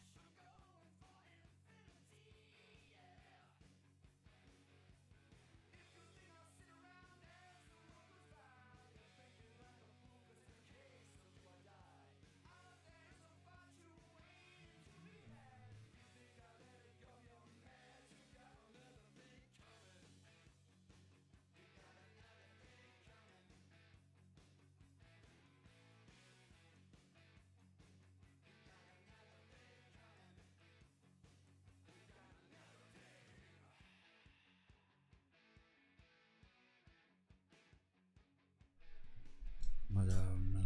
Madonna.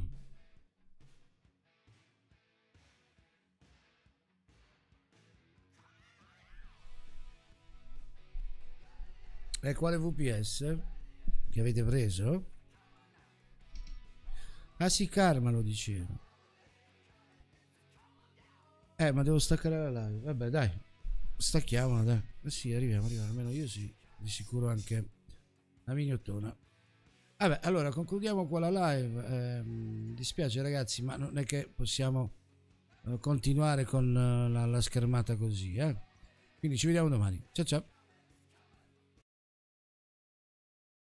E quale VPS che avete preso? Ah sì, Karma lo dicevo. Ma devo staccare la live. Vabbè, dai. Stacchiamola, dai. Sì, arriviamo. Almeno io sì. Di sicuro anche la mignottona. Vabbè, allora concludiamo qua la live. Dispiace ragazzi, ma non è che possiamo continuare con la schermata così, Quindi ci vediamo domani. Ciao ciao.